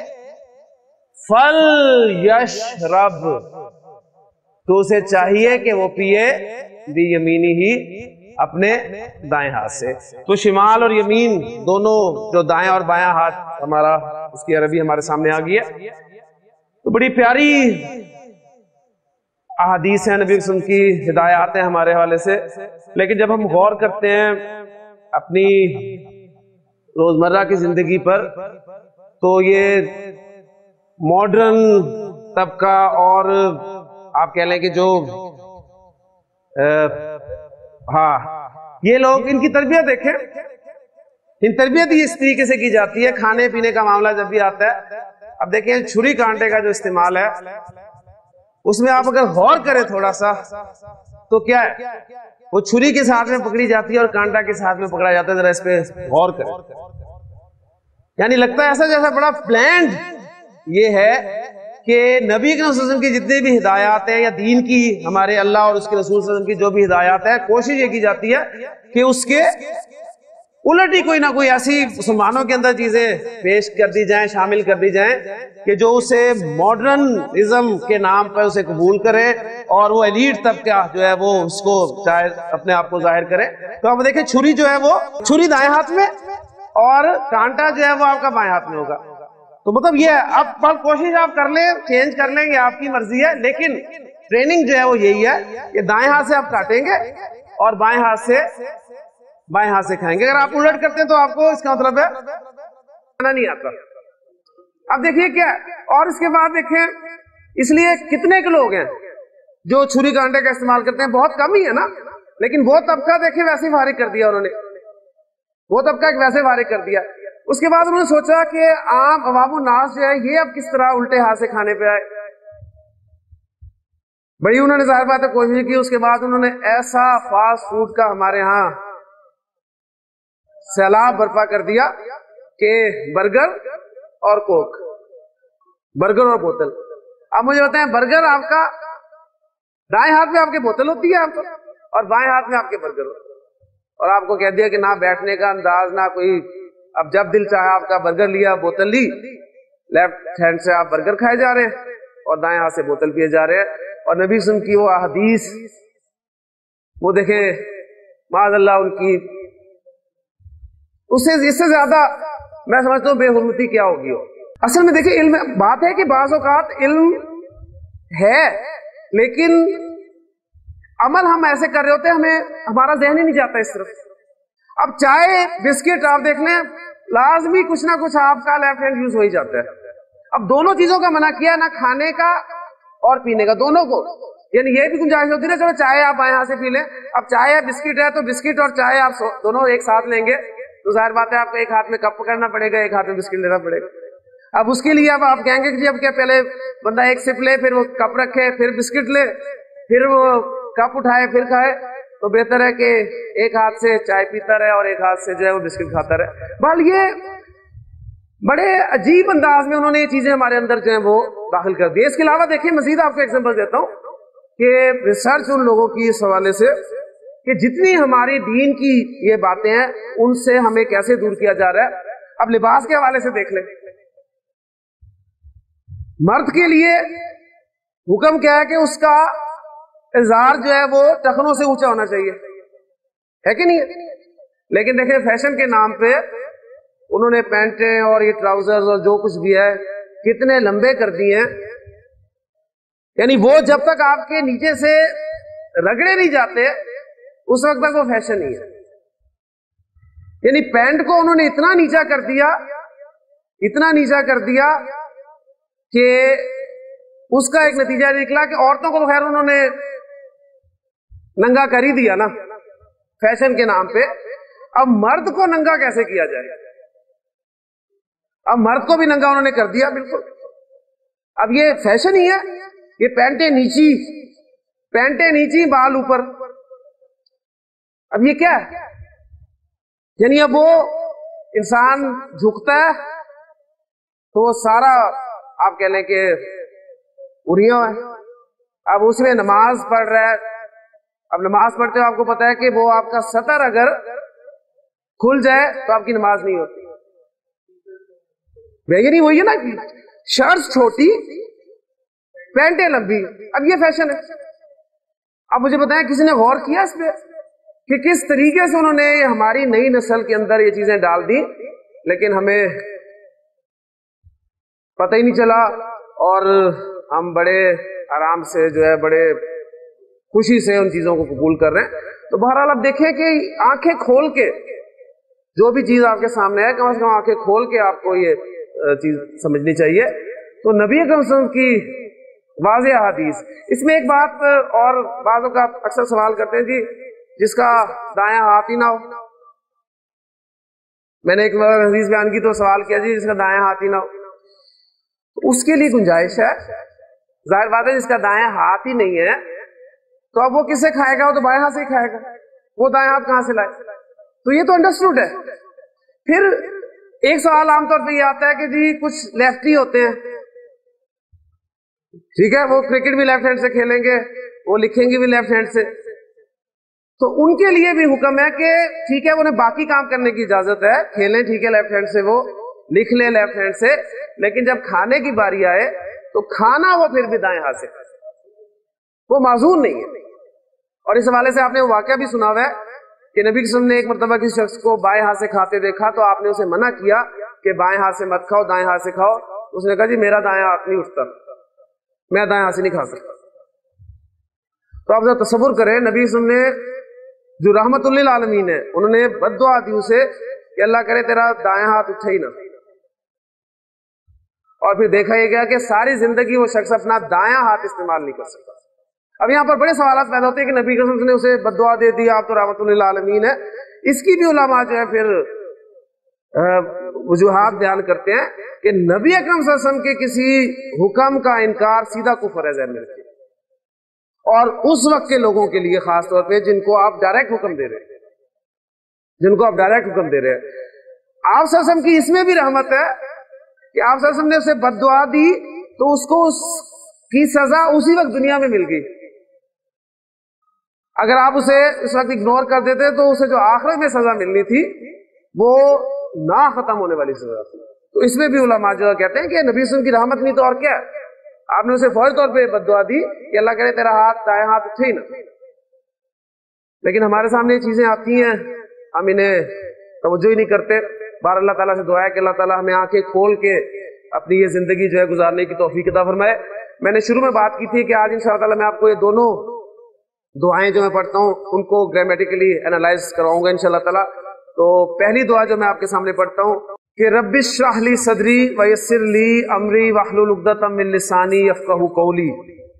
फल यशरब, तो उसे चाहिए कि वो पिए बि यमीनी ही, अपने दाएं हाथ से। तो शिमाल और यमीन दोनों, जो दाएं और बायां हाथ हमारा, उसकी अरबी हमारे सामने आ गई है। तो बड़ी प्यारी अहादीस है नबी वसल्लम की, हिदायत है हमारे हवाले से। लेकिन जब हम गौर करते हैं अपनी रोजमर्रा की जिंदगी पर, तो ये मॉडर्न तबका और आप कह लें कि जो हाँ, ये लोग, इनकी तरबियत देखें, इन तरबियत ही इस तरीके से की जाती है। खाने पीने का मामला जब भी आता है, अब देखें छुरी कांटे का जो इस्तेमाल है, उसमें आप अगर गौर करें थोड़ा सा, तो क्या है, वो छुरी के साथ में पकड़ी जाती है और कांटा के साथ में पकड़ा जाता है। जरा इस पे गौर करें, यानी लगता है ऐसा जैसा बड़ा प्लान्ड ये है कि नबी के रसूल की जितनी भी हिदायत है, या दीन की, हमारे अल्लाह और उसके रसूल सल्लल्लाहु अलैहि वसल्लम की जो भी हिदायत है, कोशिश ये की जाती है कि उसके उलट ही कोई ना कोई ऐसी मुसलमानों के अंदर चीजें पेश कर दी जाएं, शामिल कर दी जाएं, कि जो उसे मॉडर्निज्म के नाम पर उसे कबूल करे, और वो एलीट तबका जो है वो उसको चाहे अपने आप को जाहिर करे। तो आप देखिए, छुरी जो है वो, छुरी दाएं हाथ में, और कांटा जो है वो आपका बाएं हाथ में होगा। तो मतलब ये है, अब पर कोशिश आप कर लें, चेंज कर लेंगे, आपकी मर्जी है, लेकिन ट्रेनिंग जो है वो यही है कि दाएं हाथ से आप काटेंगे और बाएं हाथ से बाएं हाथ से खाएंगे। अगर आप उलट करते हैं तो आपको इसका मतलब है खाना नहीं आता। अब देखिए क्या, और इसके बाद देखें, इसलिए कितने के लोग हैं जो छुरी कांटे का इस्तेमाल करते हैं, बहुत कम ही है ना, लेकिन वो तबका देखे वैसे ही फारिग कर दिया उन्होंने, वो तबका एक वैसे फारिग कर दिया। उसके बाद उन्होंने सोचा कि आम अवामु नास जो है ये अब किस तरह उल्टे हाथ से खाने पे आए, बड़ी उन्होंने जाहिर बात है कोशिश की। उसके बाद उन्होंने ऐसा फास्ट फूड का हमारे यहाँ सैलाब बर्पा कर दिया कि बर्गर और कोक, बर्गर और बोतल। अब मुझे बताएं, बर्गर आपका दाएं हाथ में आपके बोतल होती है आपको, और बाएं हाथ में आपके बर्गर होता है, और आपको कह दिया कि ना बैठने का अंदाज ना कोई, अब जब दिल चाहा आपका बर्गर लिया, बोतल ली, लेफ्ट हैंड से आप बर्गर खाए जा रहे हैं और दाएं हाथ से बोतल पिए जा रहे हैं। और नबी सुन की वो हदीस, वो देखे माज़अल्लाह उनकी, उससे इससे ज्यादा मैं समझता हूँ बेहुरमती क्या होगी। असल में देखिए, इल्म, बात है कि बाज़ औक़ात इल्म है लेकिन अमल हम ऐसे कर रहे होते हैं, हमें हमारा ज़हन ही नहीं जाता इस तरफ। अब चाय बिस्किट आप देख लें, लाजमी कुछ ना कुछ आपका लेफ्ट हैंड यूज हो ही जाता है। अब दोनों चीजों का मना किया, ना खाने का और पीने का, दोनों को, यानी ये भी गुंजाइश होती है ना, चलो चाय आप बाएं हाथ से पी लें। अब चाय या बिस्किट है तो बिस्किट और चाय आप दोनों एक साथ लेंगे तो जाहिर बात है आपको एक हाथ में कप पकड़ना पड़ेगा, एक हाथ में बिस्किट लेना पड़ेगा। अब उसके लिए अब आप कहेंगे कि अब क्या, पहले बंदा एक सिप ले, फिर वो कप रखे, फिर बिस्किट ले, फिर वो कप उठाए, फिर खाए, तो बेहतर है कि एक हाथ से चाय पीता रहे और एक हाथ से जो है वो बिस्किट खाता रहे। बल ये बड़े अजीब अंदाज में उन्होंने ये चीजें हमारे अंदर जो है वो दाखिल कर दी। इसके अलावा देखिए, मजीद आपको एग्जांपल देता हूं कि रिसर्च उन लोगों की इस हवाले से कि जितनी हमारी दीन की ये बातें हैं उनसे हमें कैसे दूर किया जा रहा है। अब लिबास के हवाले से देख लें, मर्द के लिए हुक्म क्या है कि उसका इज़ार जो है वो टखनों से ऊंचा होना चाहिए, है कि नहीं है? लेकिन देखिए फैशन के नाम पे उन्होंने पैंटें और ये ट्राउजर्स और जो कुछ भी है कितने लंबे कर दिए हैं, यानी वो जब तक आपके नीचे से रगड़े नहीं जाते उस वक्त तक वो फैशन नहीं है। यानी पैंट को उन्होंने इतना नीचा कर दिया, इतना नीचा कर दिया कि उसका एक नतीजा निकला कि औरतों को तो खैर उन्होंने नंगा कर ही दिया ना फैशन के नाम पे। अब मर्द को नंगा कैसे किया जाए? अब मर्द को भी नंगा उन्होंने कर दिया, बिल्कुल। अब ये फैशन ही है, ये पैंटें नीची बाल ऊपर। अब ये क्या है? यानी अब वो इंसान झुकता है तो वो सारा आप कह लें कि उरिया है। अब उसमें नमाज पढ़ रहा है, अब नमाज पढ़ते हो आपको पता है कि वो आपका सतर अगर खुल जाए तो आपकी नमाज नहीं होती। नहीं वही है ना, शर्ट छोटी पैंटें लंबी, अब ये फैशन है। अब मुझे बताएं, किसी ने गौर किया इस पे कि किस तरीके से उन्होंने हमारी नई नस्ल के अंदर ये चीजें डाल दी, लेकिन हमें पता ही नहीं चला और हम बड़े आराम से जो है बड़े खुशी से उन चीजों को कबूल कर रहे हैं। तो बहरहाल अब देखें कि आंखें खोल के जो भी चीज आपके सामने है, कम से कम आंखें खोल के आपको ये चीज समझनी चाहिए। तो नबी अकरम सल्लल्लाहु अलैहि वसल्लम की वाज़ेह हदीस, इसमें एक बात और बातों का अक्सर सवाल करते हैं जी, जिसका दायां हाथ ही ना हो। मैंने एक बार हदीस बयान की तो सवाल किया जी जिसका दायां हाथ ही ना हो, तो उसके लिए गुंजाइश है। जाहिर बात है जिसका दायां हाथ ही नहीं है तो अब वो किससे खाएगा? वो तो बाएं हाथ से ही खाएगा, वो दायां हाथ कहां से लाए? तो ये तो अंडरस्टूड है। फिर एक सवाल आमतौर पर ये आता है कि जी कुछ लेफ्टी होते हैं, ठीक है, वो क्रिकेट भी लेफ्ट हैंड से खेलेंगे, वो लिखेंगे भी लेफ्ट हैंड से, तो उनके लिए भी हुक्म है कि ठीक है उन्हें बाकी काम करने की इजाजत है, खेलें ठीक है लेफ्ट हैंड से, वो लिख ले लेफ्ट हैंड से, लेकिन जब खाने की बारी आए तो खाना वो फिर भी दाएं हाथ से, वो माजूर नहीं है। और इस हवाले से आपने वो वाकया भी सुना हुआ है कि नबी वसल्लम ने एक मरतबा किसी शख्स को बाएं हाथ से खाते देखा तो आपने उसे मना किया कि बाएं हाथ से मत खाओ, दाएं हाथ से खाओ। उसने कहा जी मेरा दाएं हाथ नहीं उठता, मैं दाएं हाथ से नहीं खा सकता। तो आप जरा तसव्वुर करें, नबी वसल्लम ने جو रहमतुल लिल आलमीन है, उन्होंने बद्दुआ दी उसे कि अल्लाह करे तेरा दायां हाथ उठे ही ना। और फिर देखा यह गया कि सारी जिंदगी वो शख्स अपना दायां हाथ इस्तेमाल नहीं कर सकता। अब यहाँ पर बड़े सवाल पैदा होते हैं कि नबी कसम ने उसे बद्दुआ दे दी, आप तो रहमतुल लिल आलमीन है। इसकी भी उलमा जो है फिर वजूहात बयान करते हैं कि नबी अकरम सल्लल्लाहु अलैहि वसल्लम के किसी हुक्म का इनकार सीधा कुफ्र है ज़हन में रखिए, और उस वक्त के लोगों के लिए खास तौर पे जिनको आप डायरेक्ट हुक्म दे रहे हैं, जिनको आप डायरेक्ट हुक्म दे रहे हैं। आप सल्लल्लाहु अलैहि वसल्लम की इसमें भी रहमत है कि आप सल्लल्लाहु अलैहि वसल्लम ने उसे बद्दुआ दी तो उसको उसकी सजा उसी वक्त दुनिया में मिल गई। अगर आप उसे इस वक्त इग्नोर कर देते तो उसे जो आखिरत में सजा मिलनी थी वो ना खत्म होने वाली सजा थी। तो इसमें भी उलमा जो कहते हैं कि नबी वसल्लम की रहमत नहीं तो और क्या है, आपने उसे फौरी तौर पे बद्दुआ दी कि अल्लाह करे तेरा हाथ दायां हाथ उठे ही ना। लेकिन हमारे सामने ये चीजें आती हैं, हम इन्हें तवज्जो ही नहीं करते। बार अल्लाह ताला से दुआ है कि अल्लाह ताला हमें आंखें खोल के अपनी ये जिंदगी जो है गुजारने की तौफीक अता फरमाए। मैंने शुरू में बात की थी कि आज इंशाअल्लाह ताला मैं आपको ये दोनों दुआएं जो मैं पढ़ता हूँ उनको ग्रामेटिकली एनालाइज करवाऊंगा इंशाअल्लाह ताला। तो पहली दुआ जो मैं आपके सामने पढ़ता हूँ कि रब्बि इश्रह ली सदरी व यस्सिर ली अमरी वहलुल उक़दतम मिन लिसानी यफ़क़हू क़ौली।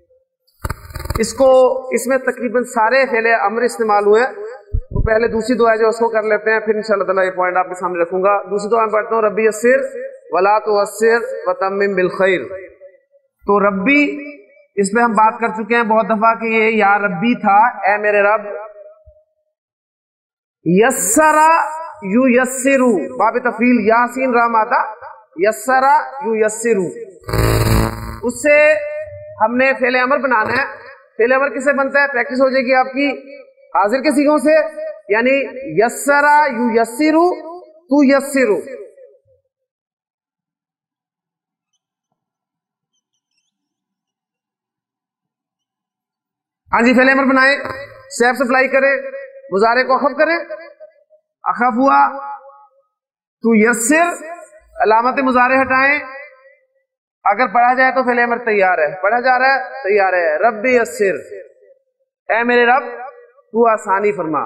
इसमें तकरीबन सारे फ़ेले अम्र इस्तेमाल हुए। तो पहले दूसरी दुआ जो उसको कर लेते हैं, फिर इंशाअल्लाह ताला ये पॉइंट आपके सामने रखूंगा। दूसरी दुआ में पढ़ता हूँ रब्बी यस्सिर वला तुअस्सिर व तम्मिम बिल खैर। तो रब्बी इस पे हम बात कर चुके हैं बहुत दफा कि ये या रब्बी था, ए मेरे रब। यस्सरा यू यस्सिरु, बाब तफील यासीन रा मादा, यस्सरा यू यस्सिरु, उससे हमने फेले अमर बनाना है। फेले अमर किससे बनता है? प्रैक्टिस हो जाएगी आपकी हाजिर के सीगों से, यानी यस्सरा यू यस्सिरु तू यस्सिरु। हाँ जी, फेले अमर बनाए, सेफ सप्लाई करे, मुजारे को अखफ करे, अखफ हुआ तू यस्सिर, अलामत मुजारे हटाएं। अगर पढ़ा जाए तो फेले अमर तैयार है, पढ़ा जा रहा है तैयार है। रब्बी यस्सिर, ऐ मेरे रब तू आसानी फरमा।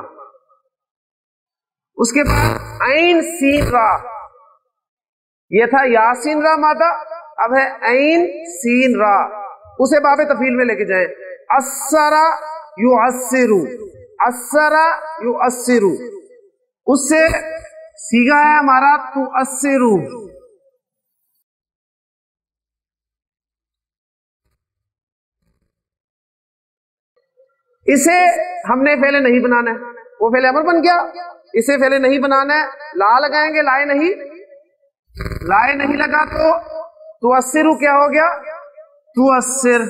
उसके बाद ऐन सीन रा, ये था यासीन रा मादा, अब है ऐन सीन रा, उसे बाबे तफील में लेके जाए। अस्सरा यू अस्सिरु, अस्सरा यू अस्सिरु, उससे सीगा है हमारा तू अस्सिरु। इसे हमने फेले नहीं बनाना है, वो फेले अमर बन गया। इसे फेले नहीं बनाना है, ला लगाएंगे, लाए नहीं, लाए नहीं लगा तो अस्सिरु क्या हो गया? तू अस्सिर।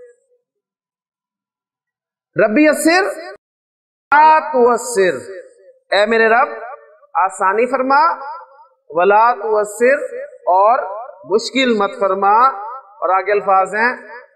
रब्बी अस्सिर ला तू अस्सिर, ए मेरे रब आसानी फरमा, वला तू अस्सिर और मुश्किल मत फरमा। और आगे अल्फाज हैं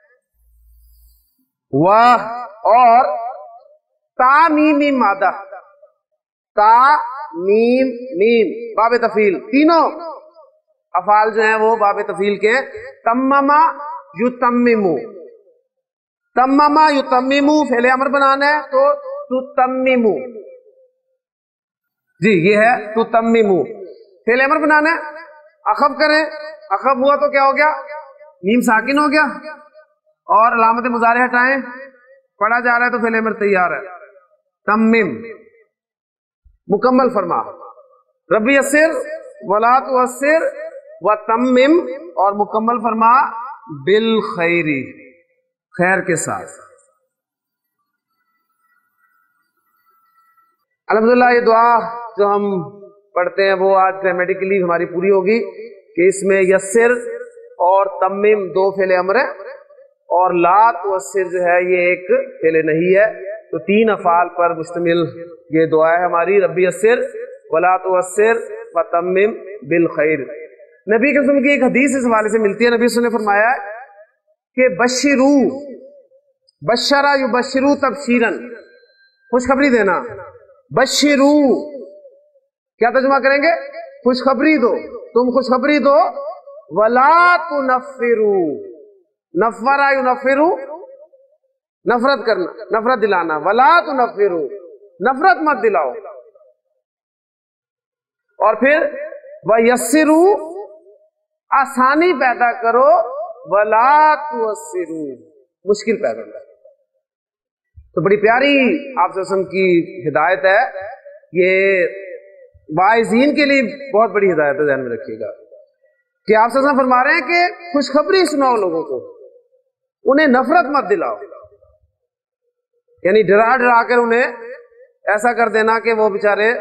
वाह और ता मीम मीम मादा, ता मीम मीम बाबे तफील, तीनों अफाल जो हैं वो बाबे तफील के। तम्ममा युतम्मिमु, तम्ममा युतम्मिमु फेले अमर बनाना है तो तुतम्मिमु, जी ये है तुतम्मिमु, फेले अमर बनाना है। अखब करें, अखब हुआ तो क्या हो गया? मीम साकिन हो गया और अलामत मुजारे हटाएं, पढ़ा जा रहा है तो फेले अमर तैयार है। तम्मिम मुकम्मल फरमा, रब्बी यस्सिर वला तुअस्सिर व तम्मिम और मुकम्मल फरमा बिल खैरी, खैर के साथ। अल्हम्दुलिल्लाह ये दुआ जो हम पढ़ते हैं वो आज ग्रामेटिकली हमारी पूरी होगी कि इसमें यस्सिर और तम्मिम दो फेले अमर है और ला तुअस्सिर जो है ये एक फेले नहीं है। तो तीन अफाल पर मुश्तमिल ये दुआ है हमारी, रब्बी यस्सिर वला तुअस्सिर व तम्मिम बिल खैर। नबी के की एक हदीस इस हवाले से मिलती है, नबी ने फरमाया कि बशिरू, बशरा युबशिरू तबशीरन, खुशखबरी देना। बशिरू क्या तर्जुमा करेंगे? खुशखबरी दो, तुम खुशखबरी दो। वला तुनफ्फिरू, नफ़रा युनफ्फिरू नफरत करना, नफरत दिलाना। वला तुनफ्फिरू نفرت مت دلاؤ. اور پھر وَيَسِّرُوا آسانی پیدا کرو, وَلَا تُعَسِّرُوا مشکل پیدا کرو. تو بڑی پیاری آپ صلی اللہ علیہ وسلم کی ہدایت ہے, یہ واعظین کے لیے بہت بڑی ہدایت ہے, ذہن میں رکھیے گا کہ آپ صلی اللہ علیہ وسلم فرما رہے ہیں کہ خوشخبری سناؤ لوگوں کو, انہیں نفرت مت دلاؤ, یعنی ڈرا ڈرا کر انہیں ایسا کر دینا کہ وہ بیچارے.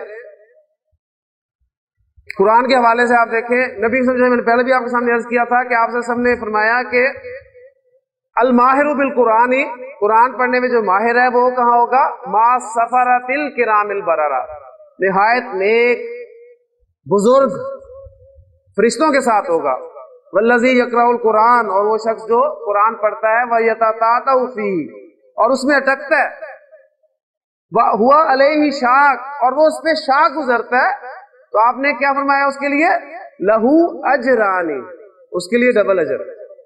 قرآن کے حوالے سے آپ دیکھیں, نبی صلی اللہ علیہ وسلم نے پہلے بھی آپ کے سامنے عرض کیا تھا کہ آپ صلی اللہ علیہ وسلم نے فرمایا کہ الماہر بالقرآن, قرآن پڑھنے میں جو ماہر ہے وہ کہاں ہوگا, ما سفرۃ الکرام البررہ, نہایت نیک بزرگ فرشتوں کے ساتھ ہوگا. والذی یقرأ القرآن, اور وہ شخص جو قرآن پڑھتا ہے, ویتتعتع فیہ, اور اس میں اٹکتا ہے, ہوا علیہ شاق, اور وہ اس پہ شاق گزرتا ہے. تو آپ نے کیا فرمایا اس کے لیے, لہو اجرانی, اس کے لیے ڈبل اجر.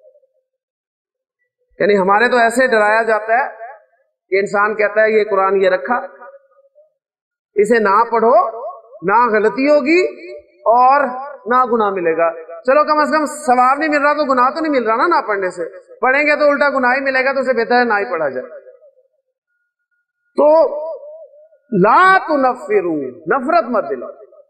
یعنی ہمارے تو ایسے ڈرایا جاتا ہے کہ انسان کہتا ہے یہ قرآن یہ رکھا, اسے نہ پڑھو, نہ غلطی ہوگی اور نہ گناہ ملے گا. چلو کم از کم ثواب نہیں مل رہا تو گناہ تو نہیں مل رہا نا, نہ پڑھنے سے. پڑھیں گے تو الٹا گناہ ہی ملے گا, تو اسے بہتر ہے نہ ہی پڑھا جائے. تو لا تنفروا, نفرت مت دلاؤ,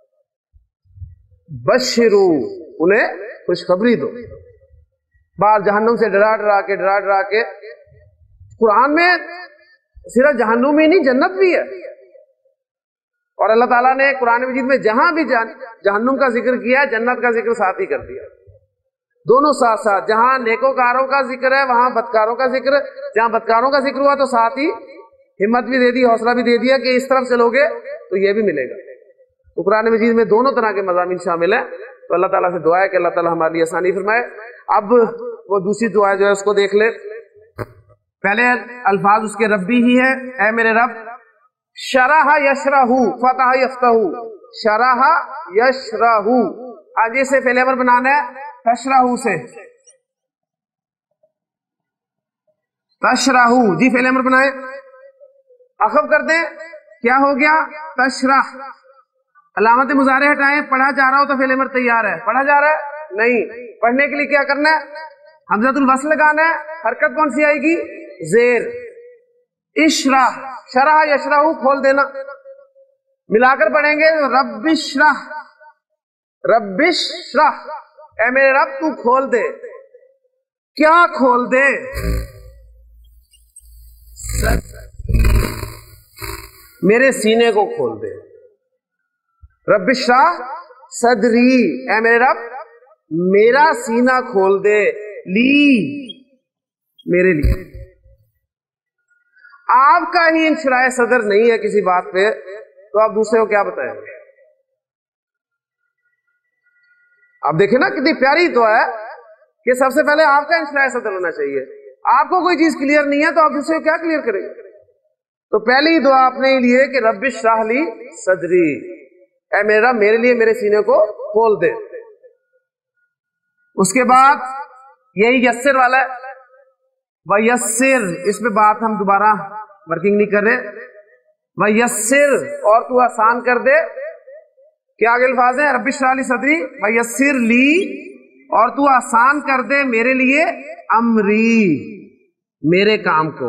بشروا, انہیں خوشخبری دو. بعض جہنم سے ڈرا ڈرا کے قرآن میں صرف جہنم ہی نہیں, جنت بھی ہے. اور اللہ تعالیٰ نے قرآن مجید میں جہاں بھی جہنم کا ذکر کیا, جنت کا ذکر ساتھ ہی کر دیا, دونوں ساتھ ساتھ. جہاں نیکوکاروں کا ذکر ہے وہاں بدکاروں کا ذکر, جہاں بدکاروں کا ذکر ہوا تو ساتھ ہی ہمت بھی دے دی, حوصلہ بھی دے دیا کہ اس طرف چلو گے تو یہ بھی ملے گا. تو قرآن مجید میں دونوں طرح کے مضامین شامل ہیں. تو اللہ تعالیٰ سے دعا ہے کہ اللہ تعالیٰ ہمارے لیے آسانی فرمائے. اب وہ دوسری دعا جو ہے اس کو دیکھ لے. پہلے الفاظ اس کے ربی ہی ہے, اے میرے رب. شرح یشرح, فتح یفتح, شرح یشرح, آج سے فعل امر بنانا ہے تشرح سے, تشرح, جی فعل امر بنائے, اخف کر دیں, کیا ہو گیا, تشرح. علامت مضارع ہٹائیں, پڑھا جا رہا ہو تو فعل امر تیار ہے, پڑھا جا رہا ہے نہیں. پڑھنے کے لیے کیا کرنا ہے, حمزۃ الوصل لگانا ہے. حرکت کون سی آئے گی, زیر. اشرح, شرح یشرح, کھول دینا. ملا کر پڑھیں گے رب اشرح, رب اشرح, اے میرے رب تو کھول دے. کیا کھول دے, میرے سینے کو کھول دے. رب اشرح صدری, اے میرے رب میرا سینہ کھول دے. لی, میرے لیے. آپ کا ہی انشراح صدر نہیں ہے کسی بات پہ, تو آپ دوسرے کو کیا بتائیں گے. آپ دیکھیں نا کتنی پیاری دعا ہے کہ سب سے پہلے آپ کا انشراح صدر ہونا چاہیے. آپ کو کوئی چیز کلیئر نہیں ہے تو آپ دوسرے کو کیا کلیئر کریں گے. تو پہلی دعا آپ نے لیے کہ رب اشرح لی صدری, اے میرا میرے لیے میرے سینے کو کھول دے. اس کے بعد یہی یسر والا ہے, وَيَسِّرْ, اس پہ بات ہم دوبارہ ورکنگ نہیں کر رہے. وَيَسِّرْ, اور تو آسان کر دے. کیا آگے الفاظ ہیں, رب اشرح لی صدری, وَيَسِّرْ لی, اور تو آسان کر دے میرے لیے, امری, میرے کام کو.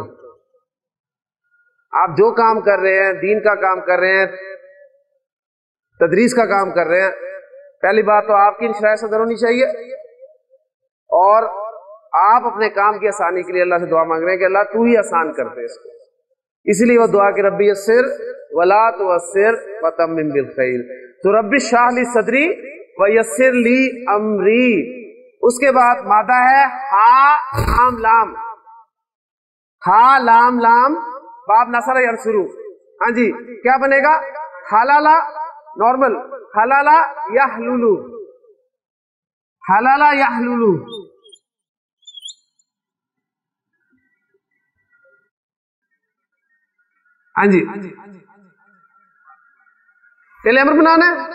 آپ جو کام کر رہے ہیں, دین کا کام کر رہے ہیں, تدریس کا کام کر رہے ہیں, پہلی بات تو آپ کی انشراح صدر ہونی چاہیے, اور آپ اپنے کام کی آسانی کے لیے اللہ سے دعا مانگ رہے ہیں کہ اللہ تو ہی آسان کر دے اس کو. اسی لیے وہ دعا کہ ربی یسر ولا تعسر وتمم بالخیر. تو رب اشرح لی صدری ویسر لی امری. اس کے بعد مادہ ہے ہا لام لام, ہا لام لام, باب نصر یرسلو. ہاں جی, کیا بنے گا, حلالا نارمل, حلالا یحللو, حلالا یحللو. ہاں جی, پہلے امر بنانا ہے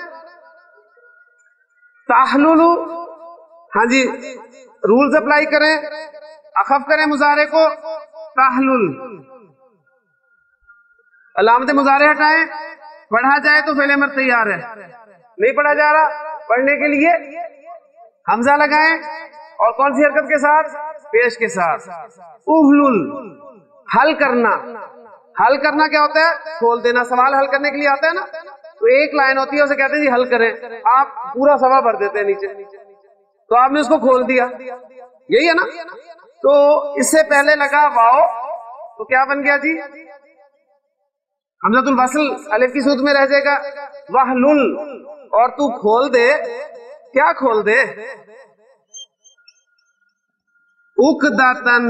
تحللو. ہاں جی, رولز اپلائی کریں, اخف کریں مضارع کو, تحلل. علامت مضارع ہٹائیں، پڑھا جائے تو فعل امر تیار ہے، نہیں پڑھا جا رہا، پڑھنے کے لیے حمزہ لگائیں، اور کون سی حرکت کے ساتھ؟ پیش کے ساتھ. اہلل، حل کرنا. حل کرنا کیا ہوتا ہے؟ کھول دینا. سوال حل کرنے کے لیے آتا ہے نا، تو ایک لائن ہوتی ہے، اسے کہتے ہیں جی حل کریں. آپ پورا سوال بھر دیتے ہیں نیچے، تو آپ نے اس کو کھول دیا، یہی ہے نا. تو اس سے پہلے لگا واو، تو کیا بن گیا جی؟ حمزۃ الوصل الف کی صورت میں رہ جائے گا وحلل، اور تو کھول دے. کیا کھول دے؟ عقدۃً،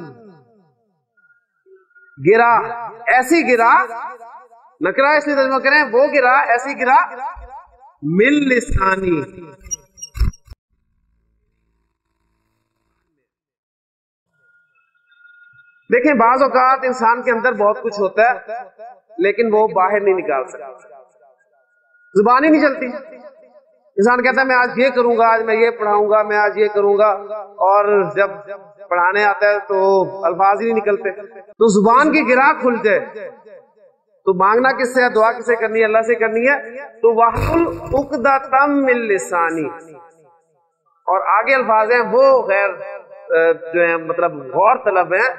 گرا، ایسی گرا، نکرا اس لیے ترجمہ کریں، وہ گرا، ایسی گرا، من لسانی. دیکھیں بعض اوقات انسان کے اندر بہت کچھ ہوتا ہے لیکن وہ باہر نہیں نکال سکتا، زبان ہی نہیں چلتی. انسان کہتا ہے میں آج یہ کروں گا، آج میں یہ پڑھاؤں گا، میں آج یہ کروں گا، اور جب پڑھانے آتا ہے تو الفاظ ہی نہیں نکلتے. تو زبان کی گرا کھل جائے تو مانگنا کس سے ہے؟ دعا کس سے کرنی ہے؟ اللہ سے کرنی ہے. تو وَحْلُلْ عُقْدَةً مِّن لِّسَانِي، اور آگے الفاظ ہیں وہ غیر جو ہیں مطلب غور طلب ہیں.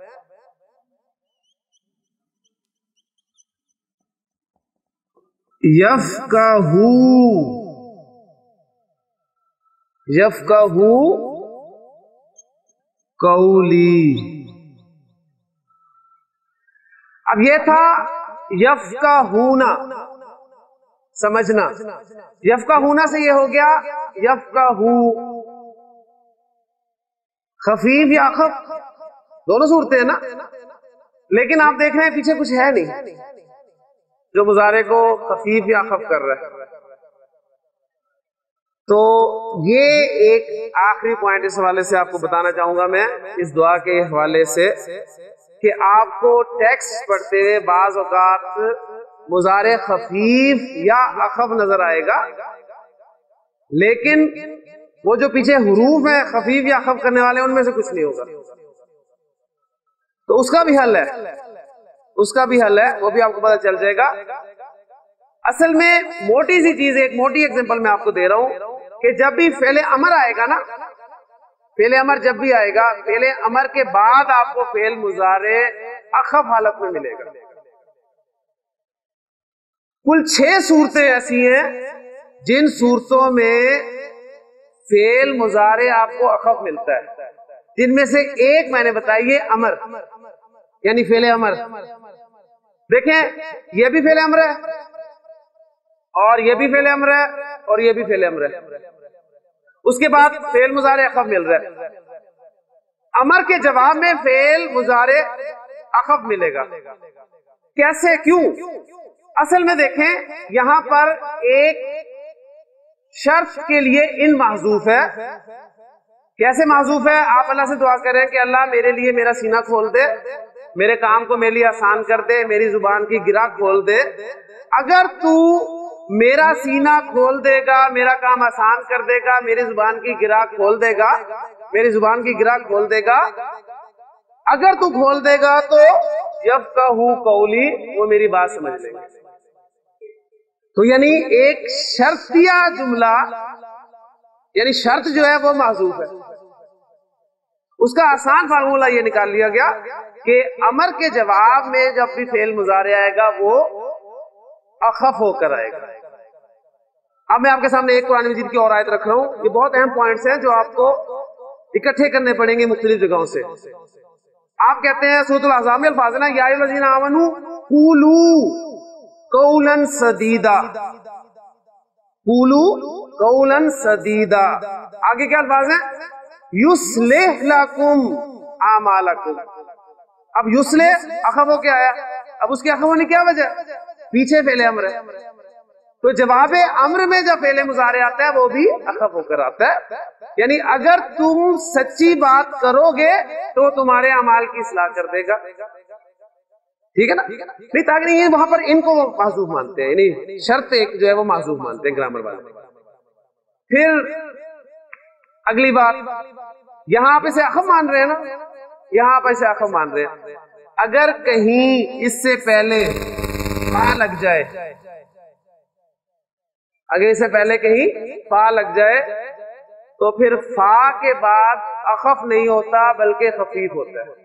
یفقہو قولی. اب یہ تھا یفقہونا، سمجھنا. یفقہونا سے یہ ہو گیا یفقہو. خفیف یا اخف دونوں صورتیں ہیں نا، لیکن آپ دیکھ رہے ہیں پیچھے کچھ ہے نہیں جو مضارع کو خفیف یا اخف کر رہا ہے. تو یہ ایک آخری پوائنٹ اس حوالے سے آپ کو بتانا چاہوں گا میں، اس دعا کے حوالے سے، کہ آپ کو ٹیکسٹ پڑھتے ہوئے بعض اوقات مضارع خفیف یا اخف نظر آئے گا، لیکن وہ جو پیچھے حروف ہیں خفیف یا اخف کرنے والے ان میں سے کچھ نہیں ہوگا. تو اس کا بھی حل ہے، اس کا بھی حل ہے، وہ بھی آپ کو پتہ چل جائے گا. اصل میں موٹی سی چیز، ایک موٹی ایگزامپل میں آپ کو دے رہا ہوں کہ جب بھی فعل امر آئے گا نا، فعل امر جب بھی آئے گا، فعل امر کے بعد آپ کو فعل مضارع اخف حالت میں ملے گا. کل 6 صورتیں ایسی ہیں جن صورتوں میں فعل مضارع آپ کو اخف ملتا ہے، جن میں سے ایک میں نے بتائی ہے امر، یعنی فعل امر. دیکھیں یہ بھی فعل امر ہے، اور یہ بھی فعل امر ہے، اور یہ بھی فعل امر ہے. اس کے بعد فعل مضارع اخف مل رہا ہے. امر کے جواب میں فعل مضارع اخف ملے گا. کیسے؟ کیوں؟ اصل میں دیکھیں یہاں پر ایک شرط کے لیے ان محذوف ہے. کیسے محذوف ہے؟ آپ اللہ سے دعا کریں کہ اللہ میرے لیے میرا سینہ کھول دے، میرے کام کو میرے لیے آسان کر دے، میری زبان کی گرہ کھول دے. اگر تو میرا سینہ کھول دے گا، میرا کام آسان کر دے گا، میری زبان کی گرہ کھول دے گا، میری زبان کی گرہ کھول دے گا، اگر تو کھول دے گا تو یفقہو قولی، وہ میری بات سمجھ لیں گے. تو یعنی ایک شرطیہ جملہ، یعنی شرط جو ہے وہ محذوف ہے. اس کا آسان فارمولہ یہ نکال لیا گیا کہ امر کے جواب میں جب بھی فعل مضارع آئے گا وہ اخف ہو کر آئے گا. اب میں آپ کے سامنے ایک قرآن مجید کی اور آیت رکھ رہا ہوں. یہ بہت اہم پوائنٹس ہیں جو آپ کو اکٹھے کرنے پڑیں گے مختلف جگہوں سے. آپ کہتے ہیں سورۃ الاحزاب میں الفاظ نا، یا ایھا الذین آمنوا قولوا قولا سدیدا، قولوا قولا سدیدا. آگے کیا الفاظ ہیں؟ یصلح لکم اعمالکم. اب یصلح اخف ہو کے آیا، اب اس کے اخف ہونے کی کیا وجہ؟ پیچھے فعل امر ہے. تو جواب امر میں جب فعل مضارع آتا ہے وہ بھی اخف ہو کر آتا ہے. یعنی اگر تم سچی بات کرو گے تو تمہارے اعمال کی اصلاح کر دے گا. ٹھیک ہے نا؟ نہیں تاکہ نہیں وہاں پر ان کو محذوف مانتے ہیں، یعنی شرط ایک جو ہے وہ محذوف مانتے ہیں گرامر والے. پھر اگلی بات، یہاں آپ اسے اخف مان رہے ہیں نا، یہاں آپ اسے اخف مان رہے ہیں. اگر کہیں اس سے پہلے فا لگ جائے، اگر اس سے پہلے کہیں فا لگ جائے تو پھر فا کے بعد اخف نہیں ہوتا بلکہ خفیف ہوتا ہے.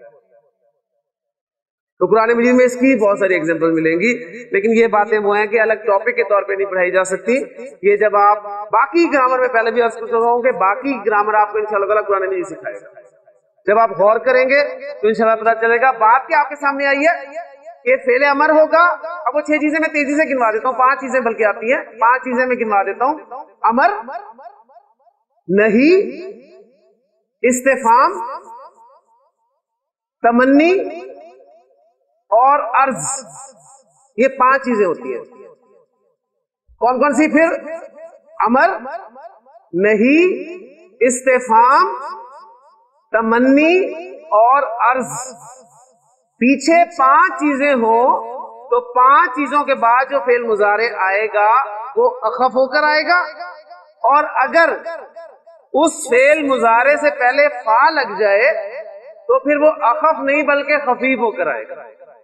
تو قرآن مجید میں اس کی بہت ساری ایگزامپل ملیں گی، لیکن یہ باتیں وہ ہیں کہ الگ ٹاپک کے طور پہ نہیں پڑھائی جا سکتی. یہ جب آپ باقی گرامر میں، پہلے بھی عرض کر رہا ہوں کہ باقی گرامر آپ کو انشاءاللہ تعالیٰ قرآن مجید سکھائے گا. جب آپ غور کریں گے تو انشاءاللہ پتہ چلے گا. بات کیا آپ کے سامنے آئی ہے کہ فعل امر ہوگا. اب وہ 6 چیزیں میں تیزی سے گنوا دیتا ہوں، 5 چیزیں بلکہ آتی ہیں، 5 چیزیں میں گنوا دیتا ہوں. امر، نہیں، استفہام، تمنی اور عرض. یہ 5 چیزیں ہوتی ہیں. کون کون سی؟ پھر امر، نہیں، استفہام، تمنی اور عرض. پیچھے 5 چیزیں ہوں تو 5 چیزوں کے بعد جو فعل مضارع آئے گا وہ اخف ہو کر آئے گا، اور اگر اس فعل مضارع سے پہلے فا لگ جائے تو پھر وہ اخف نہیں بلکہ خفیف ہو کر آئے گا.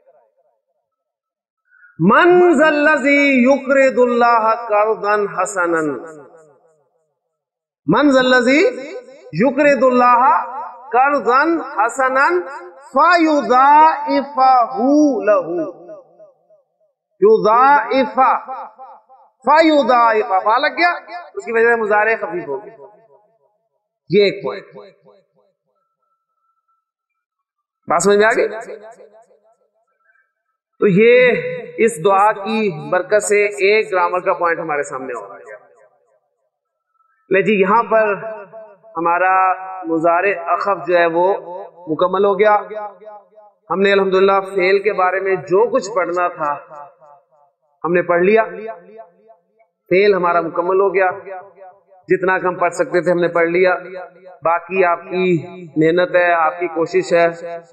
من ذا الذی یقرض اللہ قرضا حسنا، من ذا الذی یقرض اللہ قرضا حسنا فَيُضَاعِفَهُ لَهُ. یضاعف، فَيُضَاعِفَ، فا لگ گیا اس کی وجہ سے مضارع خفیف ہو گیا. یہ ایک پوائنٹ. بات سمجھ میں آ گئی؟ تو یہ اس دعا کی برکت سے ایک گرامر کا پوائنٹ ہمارے سامنے ہو رہا ہے. لے جی، یہاں پر ہمارا مضارع اخف جو ہے وہ مکمل ہو گیا. ہم نے الحمدللہ فعل کے بارے میں جو کچھ پڑھنا تھا ہم نے پڑھ لیا. فعل ہمارا مکمل ہو گیا، جتنا ہم پڑھ سکتے تھے ہم نے پڑھ لیا. باقی آپ کی محنت ہے، آپ کی کوشش ہے.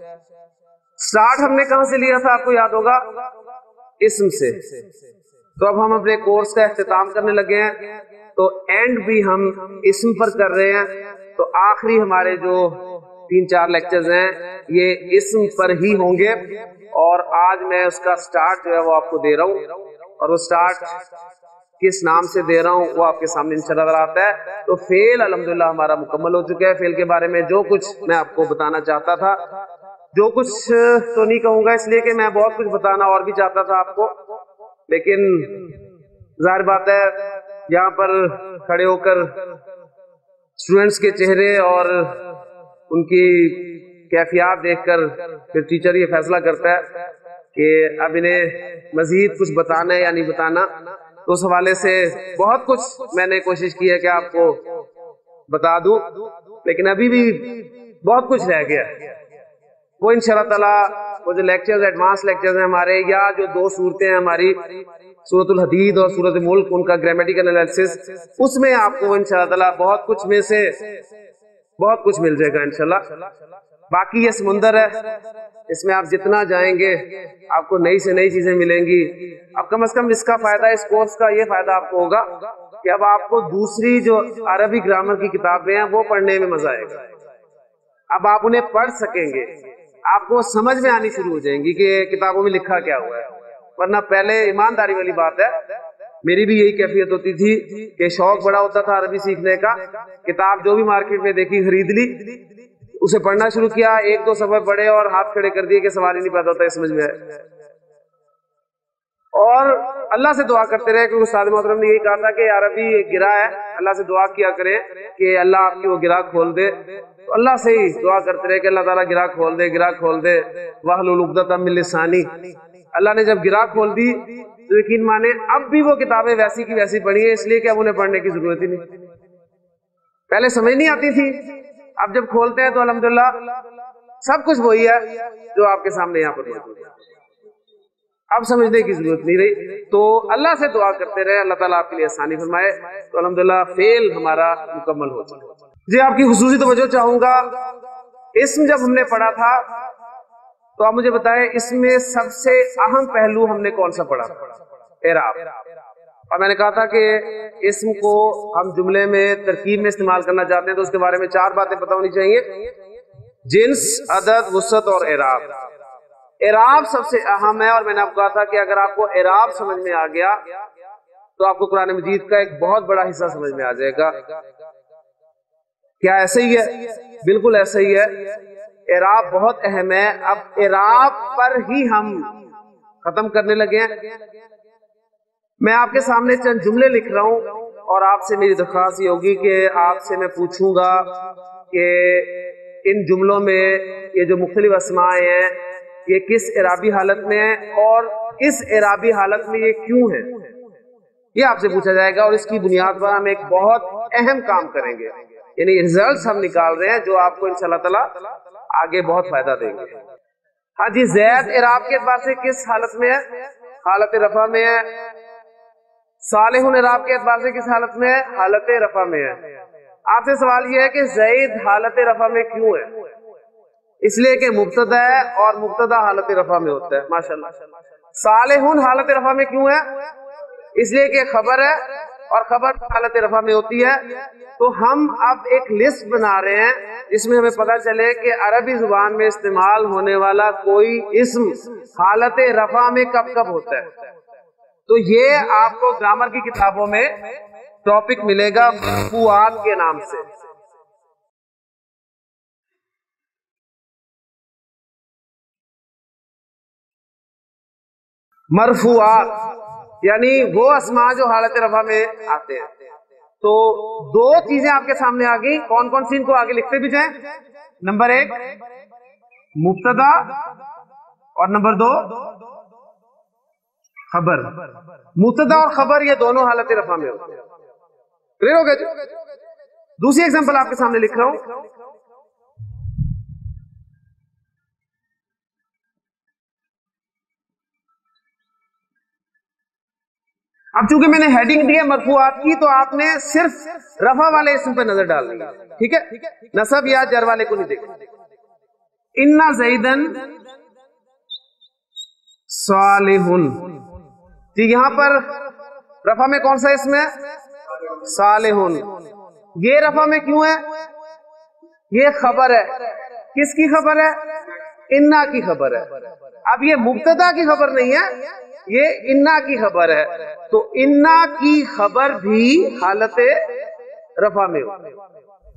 سٹارٹ ہم نے کہاں سے لیا تھا آپ کو یاد ہوگا؟ اسم سے. تو اب ہم اپنے کورس کا اختتام کرنے لگے ہیں تو اینڈ بھی ہم اسم پر کر رہے ہیں. تو آخری ہمارے جو 3-4 لیکچرز ہیں یہ اسم پر ہی ہوں گے، اور آج میں اس کا سٹارٹ جو ہے وہ آپ کو دے رہا ہوں، اور وہ سٹارٹ کس نام سے دے رہا ہوں وہ آپ کے سامنے انشاءاللہ آتا ہے. تو فعل الحمدللہ ہمارا مکمل ہو چکا ہے. فعل کے بارے میں جو کچھ میں آپ کو بتانا چاہتا تھا، جو کچھ تو نہیں کہوں گا اس لیے کہ میں بہت کچھ بتانا اور بھی چاہتا تھا آپ کو، لیکن ظاہر بات ہے یہاں پر کھڑے ہو کر اسٹوڈنٹس کے چہرے اور ان کی کیفیات دیکھ کر پھر ٹیچر یہ فیصلہ کرتا ہے کہ اب انہیں مزید کچھ بتانا ہے یا نہیں بتانا. تو اس حوالے سے بہت کچھ میں نے کوشش کی ہے کہ آپ کو بتا دوں، لیکن ابھی بھی بہت کچھ رہ گیا. وہ انشاءاللہ تعالیٰ وہ جو لیکچرز، ایڈوانس لیکچرز ہیں ہمارے، یا جو 2 صورتیں ہیں ہماری، سورۃ الحدید اور سورۃ ملک، ان کا گرامیٹیکل انالیسس، اس میں آپ کو انشاءاللہ تعالیٰ بہت کچھ میں سے بہت کچھ مل جائے گا انشاءاللہ. باقی یہ سمندر ہے، اس میں آپ جتنا جائیں گے آپ کو نئی سے نئی چیزیں ملیں گی. اب کم از کم اس کا فائدہ، اس کورس کا یہ فائدہ آپ کو ہوگا کہ اب آپ کو دوسری جو عربی گرامر کی کتابیں ہیں وہ پڑھنے میں مزہ آئے گا. اب آپ انہیں پڑھ سکیں گے، آپ کو سمجھ میں آنی شروع ہو جائیں گی کہ کتابوں میں لکھا کیا ہوا ہے. ورنہ پہلے ایمانداری والی بات ہے، میری بھی یہی کیفیت ہوتی تھی کہ شوق بڑا ہوتا تھا عربی سیکھنے کا. کتاب جو بھی مارکیٹ میں دیکھی خرید لی، اسے پڑھنا شروع کیا، 1-2 صفحے پڑھے اور ہاتھ کھڑے کر دیے کہ سوال ہی نہیں پیدا ہوتا سمجھ میں آئے. اور اللہ سے دعا کرتے رہے، کیونکہ استاد محترم نے یہی کہا تھا کہ عربی ایک گرہ ہے، اللہ سے دعا کیا کریں کہ اللہ آپ کی وہ گرہ کھول دے. تو اللہ سے ہی دعا کرتے رہے کہ اللہ تعالیٰ گرہ کھول دے، گرہ کھول دے. واحلل عقدۃ من لسانی. اللہ نے جب گرہ کھول دی تو یقین مانے اب بھی وہ کتابیں ویسی کی ویسی پڑھی ہیں، اس لیے کہ اب انہیں پڑھنے کی ضرورت ہی نہیں. پہلے سمجھ نہیں آتی تھی، اب جب کھولتے ہیں تو الحمدللہ سب کچھ وہی ہے جو آپ کے سامنے یہاں پر موجود ہے. اب سمجھنے کی ضرورت نہیں رہی. تو اللہ سے دعا کرتے رہے، اللہ تعالیٰ آپ کے لیے آسانی فرمائے. تو الحمدللہ فعل ہمارا مکمل ہو چکا. جی آپ کی خصوصی توجہ چاہوں گا، اسم جب ہم نے پڑھا تھا تو آپ مجھے بتائیں اس میں سب سے اہم پہلو ہم نے کون سا پڑھا؟ اعراب. اور میں نے کہا تھا کہ اسم کو ہم جملے میں ترکیب میں استعمال کرنا چاہتے ہیں تو اس کے بارے میں 4 باتیں پتہ ہونی چاہیے: جنس، عدد، وسعت اور اعراب. اعراب سب سے اہم ہے، اور میں نے آپ کو کہا تھا کہ اگر آپ کو اعراب سمجھ میں آ گیا تو آپ کو قرآن مجید کا ایک بہت بڑا حصہ سمجھ میں آ جائے گا۔ کیا ایسے ہی ہے؟ بالکل ایسا ہی ہے، اعراب بہت اہم ہے۔ اب اعراب پر ہی ہم ختم کرنے لگے ہیں۔ میں آپ کے سامنے چند جملے لکھ رہا ہوں، اور آپ سے میری درخواست یہ ہوگی کہ آپ سے میں پوچھوں گا کہ ان جملوں میں یہ جو مختلف اسماء ہیں یہ کس اعرابی حالت میں ہیں، اور اس اعرابی حالت میں یہ کیوں ہے، یہ آپ سے پوچھا جائے گا، اور اس کی بنیاد پر ہم ایک بہت اہم کام کریں گے، یعنی ریزلٹس ہم نکال رہے ہیں جو آپ کو انشاءاللہ تعالی آگے بہت فائدہ دیں گے۔ ہاں جی، زید اعراب کے اعتبار سے کس حالت میں ہے؟ حالت رفع میں ہے۔ صالح اعراب کے اعتبار سے کس حالت میں ہے؟ حالت رفع میں ہے۔ آپ سے سوال یہ ہے کہ زید حالت رفع میں کیوں ہے؟ اس لیے کہ مبتدا ہے، اور مبتدا حالت رفع میں ہوتا ہے۔ ماشاءاللہ۔ صالح حالت رفع میں کیوں ہے؟ اس لیے کہ خبر ہے، اور خبر حالت رفع میں ہوتی ہے۔ تو ہم اب ایک لسٹ بنا رہے ہیں جس میں ہمیں پتہ چلے کہ عربی زبان میں استعمال ہونے والا کوئی اسم حالت رفع میں کب کب ہوتا ہے۔ تو یہ آپ کو گرامر کی کتابوں میں ٹاپک ملے گا مرفوعات کے نام سے۔ مرفوعات یعنی وہ اسماء جو حالت رفع میں آتے ہیں۔ تو دو چیزیں آپ کے سامنے آ گئی، کون کون سی؟ ان کو آگے لکھتے بھی جائیں۔ نمبر 1 مبتدا، اور نمبر 2 خبر۔ مبتدا اور خبر یہ دونوں حالت رفع میں ہوتے ہیں۔ کلیئر ہو گیا؟ دوسری ایگزامپل آپ کے سامنے لکھ رہا ہوں۔ اب چونکہ میں نے ہیڈنگ دی ہے مرفوعات کی، تو آپ نے صرف رفع والے اسم پہ نظر ڈالنی ہے، ٹھیک ہے؟ نصب یا جر والے کو نہیں دیکھنا۔ اِنَّ زَیدًا صالحٌ، جی یہاں پر رفع میں کون سا اسم ہے؟ صالحٌ۔ یہ رفع میں کیوں ہے؟ یہ خبر ہے۔ کس کی خبر ہے؟ اِنَّ کی خبر ہے۔ اب یہ مبتدا کی خبر نہیں ہے، یہ اِنَّ کی خبر ہے، تو اِنَّ کی خبر بھی حالت رفع میں ہوتی ہے۔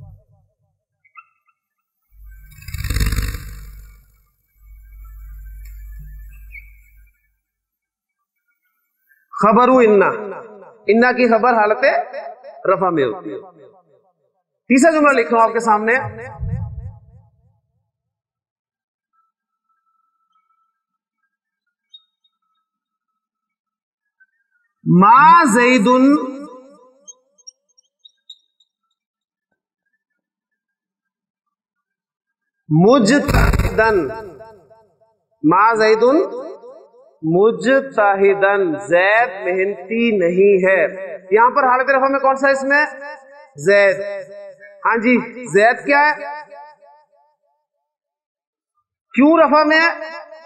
خبر اِنَّ کی خبر حالت رفع میں ہوتی ہے۔ تیسرا جملہ لکھ رہا ہوں آپ کے سامنے۔ ما زید مجتہدن، ما زید مجتہدن، زید محنتی نہیں ہے۔ یہاں پر حالت رفع میں کون سا اسم ہے؟ زید۔ ہاں جی، زید کیا ہے؟ کیوں رفع میں ہے؟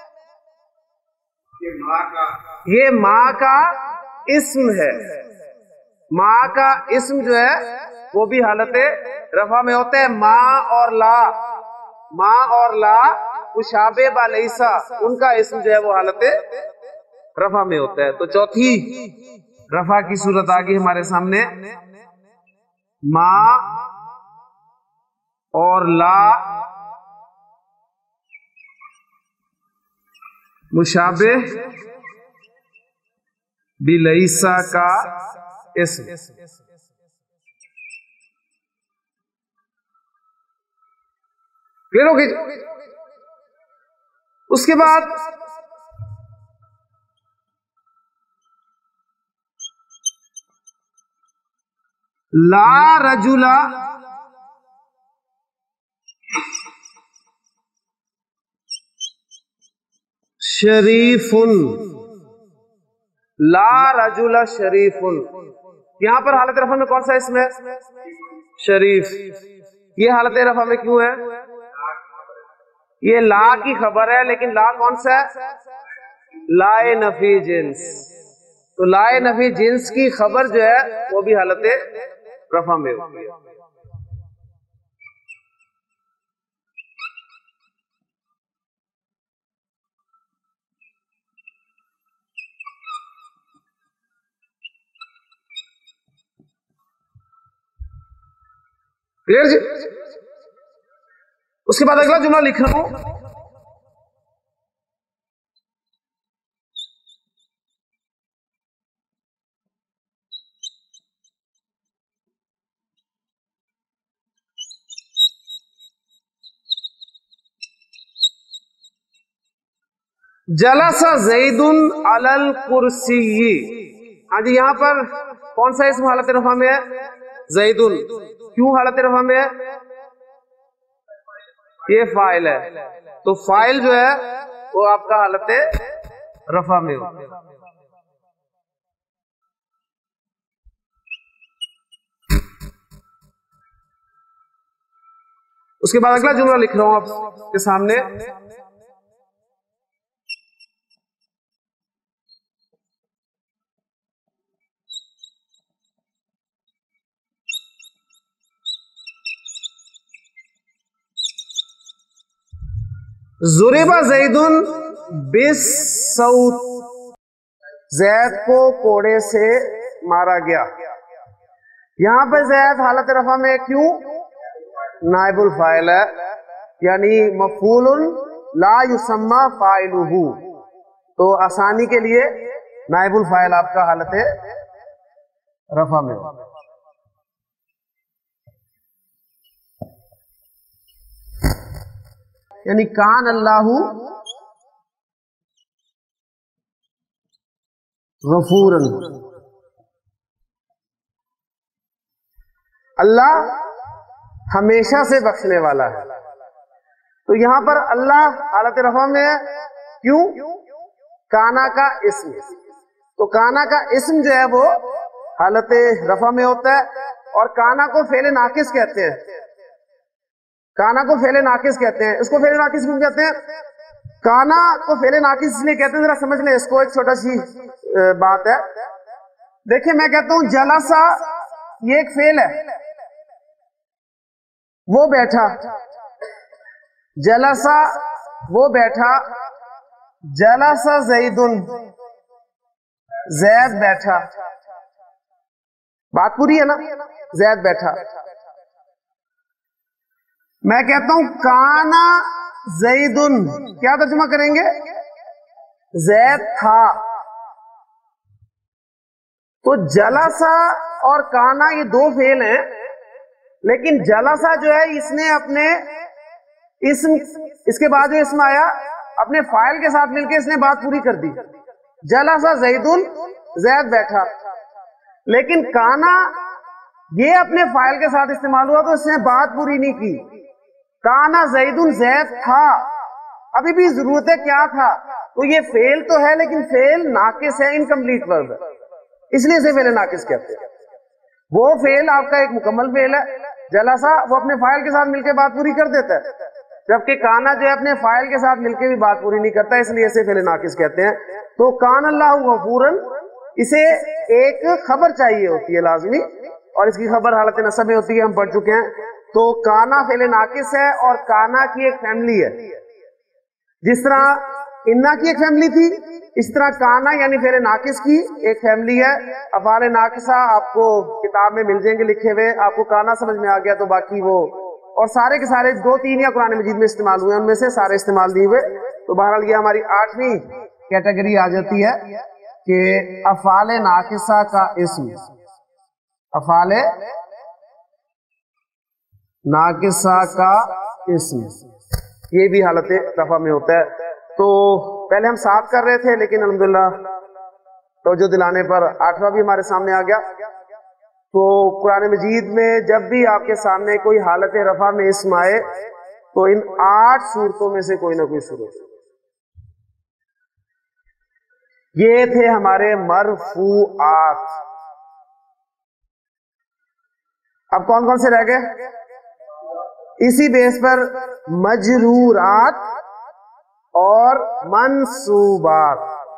یہ ماں کا اسم ہے۔ ماں کا اسم جو ہے وہ بھی حالت رفع میں ہوتا ہے۔ ماں اور لا، ماں اور لا مشابہ با لیسا، ان کا اسم جو ہے وہ حالت رفع میں ہوتا ہے۔ تو چوتھی رفع کی صورت آ گئی ہمارے سامنے، ماں اور لا مشابہ بلیسا کا اسم۔ کلیئر ہو گئی؟ اس کے بعد لا رجل شریف، لا رجل شریف، یہاں پر حالت رفع میں کون سا اسم ہے؟ شریف۔ یہ حالت رفع میں کیوں ہے؟ یہ لا کی خبر ہے، لیکن لا کون سا ہے؟ لا نفی جنس۔ تو لا نفی جنس کی خبر جو ہے وہ بھی حالت رفع میں ہوتی ہے۔ کلیئر جی؟ اس کے بعد اگلا جملہ لکھ رہا ہوں، جلس زید علی الکرسی۔ ہاں جی، یہاں پر کون سا اسم حالت رفع میں ہے؟ زید۔ کیوں حالت رفع میں ہے؟ یہ فاعل ہے، تو فاعل جو ہے وہ آپ کا حالت رفع میں ہو۔ اس کے بعد اگلا جملہ لکھ رہا ہوں آپ کے سامنے، ضرب زید بالصوت، زید کو کوڑے سے مارا گیا۔ یہاں پہ زید حالت رفع میں کیوں؟ نائب الفاعل ہے، یعنی مفعول لا یسمى فاعلہ، تو آسانی کے لیے نائب الفاعل آپ کا حالت رفع میں ہو۔ یعنی کان اللہ غفورا، اللہ ہمیشہ سے بخشنے والا ہے۔ تو یہاں پر اللہ حالت رفع میں ہے، کیوں؟ کانا کا اسم، تو کانا کا اسم جو ہے وہ حالت رفع میں ہوتا ہے، اور کانا کو فعل ناقص کہتے ہیں، کانا کو فعل ناقص کہتے ہیں۔ اس کو فعل ناقص کیوں کہتے ہیں؟ کانا کو فعل ناقص اس لیے کہتے ہیں، ذرا سمجھ لیں اس کو، ایک چھوٹا سی بات ہے۔ دیکھیں میں کہتا ہوں جلسہ، یہ ایک فعل ہے، وہ بیٹھا، جلسہ وہ بیٹھا، جلسہ زید، زید بیٹھا، بات پوری ہے نا؟ زید بیٹھا۔ میں کہتا ہوں کانا زید، کیا ترجمہ کریں گے؟ زید تھا۔ تو جلسہ اور کانا یہ دو فعل ہیں، لیکن جلسہ جو ہے اس نے اپنے اسم، اس کے بعد جو اسم آیا اپنے فاعل کے ساتھ مل کے اس نے بات پوری کر دی، جلسہ زید، زید بیٹھا۔ لیکن کانا یہ اپنے فاعل کے ساتھ استعمال ہوا تو اس نے بات پوری نہیں کی۔ کانا زید، زید تھا، ابھی بھی ضرورت ہے کیا تھا؟ تو یہ فعل تو ہے لیکن فعل ناقص ہے، انکمپلیٹ ورب ہے، اس لیے اسے فعل ناقص کہتے ہیں۔ وہ فعل آپ کا ایک مکمل فعل ہے، جلسہ وہ اپنے فاعل کے ساتھ مل کے بات پوری کر دیتا ہے، جبکہ کانا جو ہے اپنے فاعل کے ساتھ مل کے بھی بات پوری نہیں کرتا، اس لیے اسے فعل ناقص کہتے ہیں۔ تو کان اللہ غفوراً، اسے ایک خبر چاہیے ہوتی ہے لازمی، اور اس کی خبر حالت نصب میں ہوتی ہے، ہم پڑھ چکے ہیں۔ تو کانا فعل ناقص ہے، اور کانا کی ایک فیملی ہے، جس طرح انا کی ایک فیملی تھی، اس طرح کانا یعنی فعل ناقص کی ایک فیملی ہے۔ افعال ناقصہ آپ کو کتاب میں مل جائیں گے لکھے ہوئے، آپ کو کانا سمجھ میں آ گیا تو باقی وہ اور سارے کے سارے 2-3 یا قرآن مجید میں استعمال ہوئے، ان میں سے سارے استعمال نہیں ہوئے۔ تو بہرحال یہ ہماری 8ویں کیٹیگری آ جاتی ہے کہ افعال ناقصہ کا اسم، افعال ناقصہ کا اسم، یہ بھی حالت رفع میں ہوتا ہے۔ تو پہلے ہم 7 کر رہے تھے، لیکن الحمدللہ توجہ دلانے پر 8واں بھی ہمارے سامنے آ گیا۔ تو قرآن مجید میں جب بھی آپ کے سامنے کوئی حالت رفع میں اسم آئے تو ان 8 صورتوں میں سے کوئی نہ کوئی صورت، یہ تھے ہمارے مرفوعات۔ اب کون کون سے رہ گئے؟ اسی بیس پر مجرورات اور منصوبات۔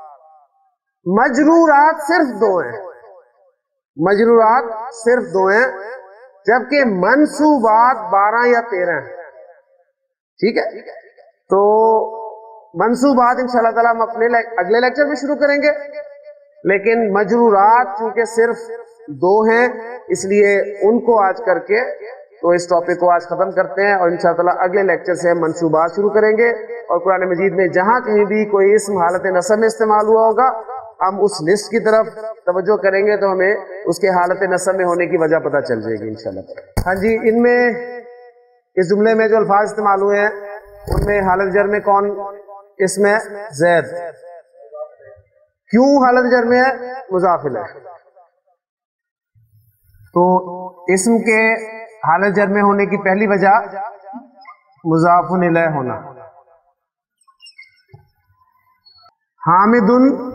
مجرورات صرف 2 ہیں، مجرورات صرف 2 ہیں، جبکہ منصوبات 12 یا 13 ہیں، ٹھیک ہے؟ تو منصوبات انشاءاللہ تعالی ہم اپنے اگلے لیکچر میں شروع کریں گے، لیکن مجرورات چونکہ صرف 2 ہیں اس لیے ان کو آج کر کے تو اس ٹاپک کو آج ختم کرتے ہیں اور انشاءاللہ اگلے لیکچر سے ہم منصوبات شروع کریں گے، اور قرآن مجید میں جہاں کہیں بھی کوئی اسم حالت نصب میں استعمال ہوا ہوگا ہم اس لسٹ کی طرف توجہ کریں گے تو ہمیں اس کے حالت نصب میں ہونے کی وجہ پتہ چل جائے گی انشاءاللہ۔ ہاں جی، ان میں اس جملے میں جو الفاظ استعمال ہوئے ہیں ان میں حالت جر میں کون اسم ہے؟ زید۔ کیوں حالت جر میں ہے؟ مضاف الیہ۔ تو اسم کے حالت جر میں ہونے کی پہلی وجہ مضاف الیہ ہونا۔ حامد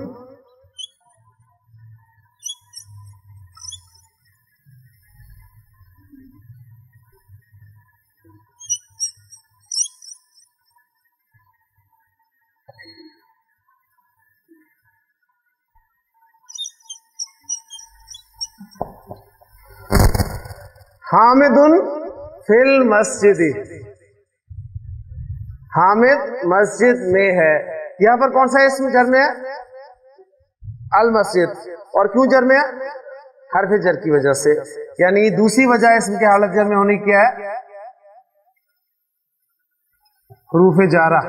حامد فی المسجد، حامد مسجد میں ہے۔ یہاں پر کون سا اسم جر میں ہے؟ المسجد۔ اور کیوں جر میں ہے؟ حرف جر کی وجہ سے، یعنی دوسری وجہ اسم کے حالت جر میں ہونے کی کیا ہے؟ حروف جارہ۔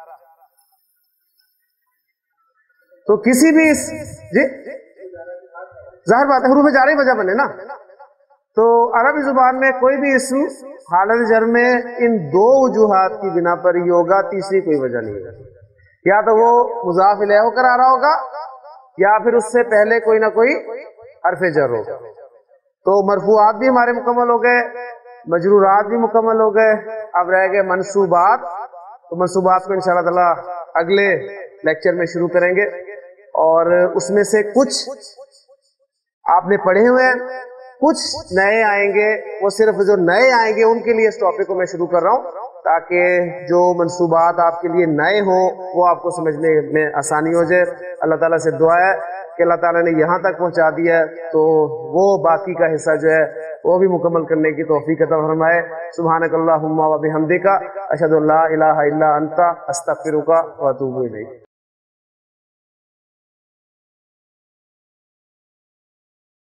تو کسی بھی جی ظاہر بات ہے حروف جارہ ہی وجہ بنے نا۔ تو عربی زبان میں کوئی بھی اسم حالت جر میں ان دو وجوہات کی بنا پر ہی ہوگا، تیسری کوئی وجہ نہیں ہے۔ یا تو وہ مضاف الیہ ہو کر آ رہا ہوگا یا پھر اس سے پہلے کوئی نہ کوئی حرف جر ہوگا۔ تو مرفوعات بھی ہمارے مکمل ہو گئے، مجرورات بھی مکمل ہو گئے، اب رہ گئے منصوبات۔ تو منصوبات کو انشاءاللہ تعالی اگلے لیکچر میں شروع کریں گے، اور اس میں سے کچھ آپ نے پڑھے ہوئے ہیں، کچھ نئے آئیں گے۔ وہ صرف جو نئے آئیں گے ان کے لیے اس ٹاپک کو میں شروع کر رہا ہوں، تاکہ جو منصوبات آپ کے لیے نئے ہوں وہ آپ کو سمجھنے میں آسانی ہو جائے۔ اللہ تعالیٰ سے دعا ہے کہ اللہ تعالیٰ نے یہاں تک پہنچا دیا ہے تو وہ باقی کا حصہ جو ہے وہ بھی مکمل کرنے کی توفیق عطا فرمائے۔ سبحانک اللہم و بحمدک، اشہد ان لا الہ الا انت، استغفرک و اتوب الیک۔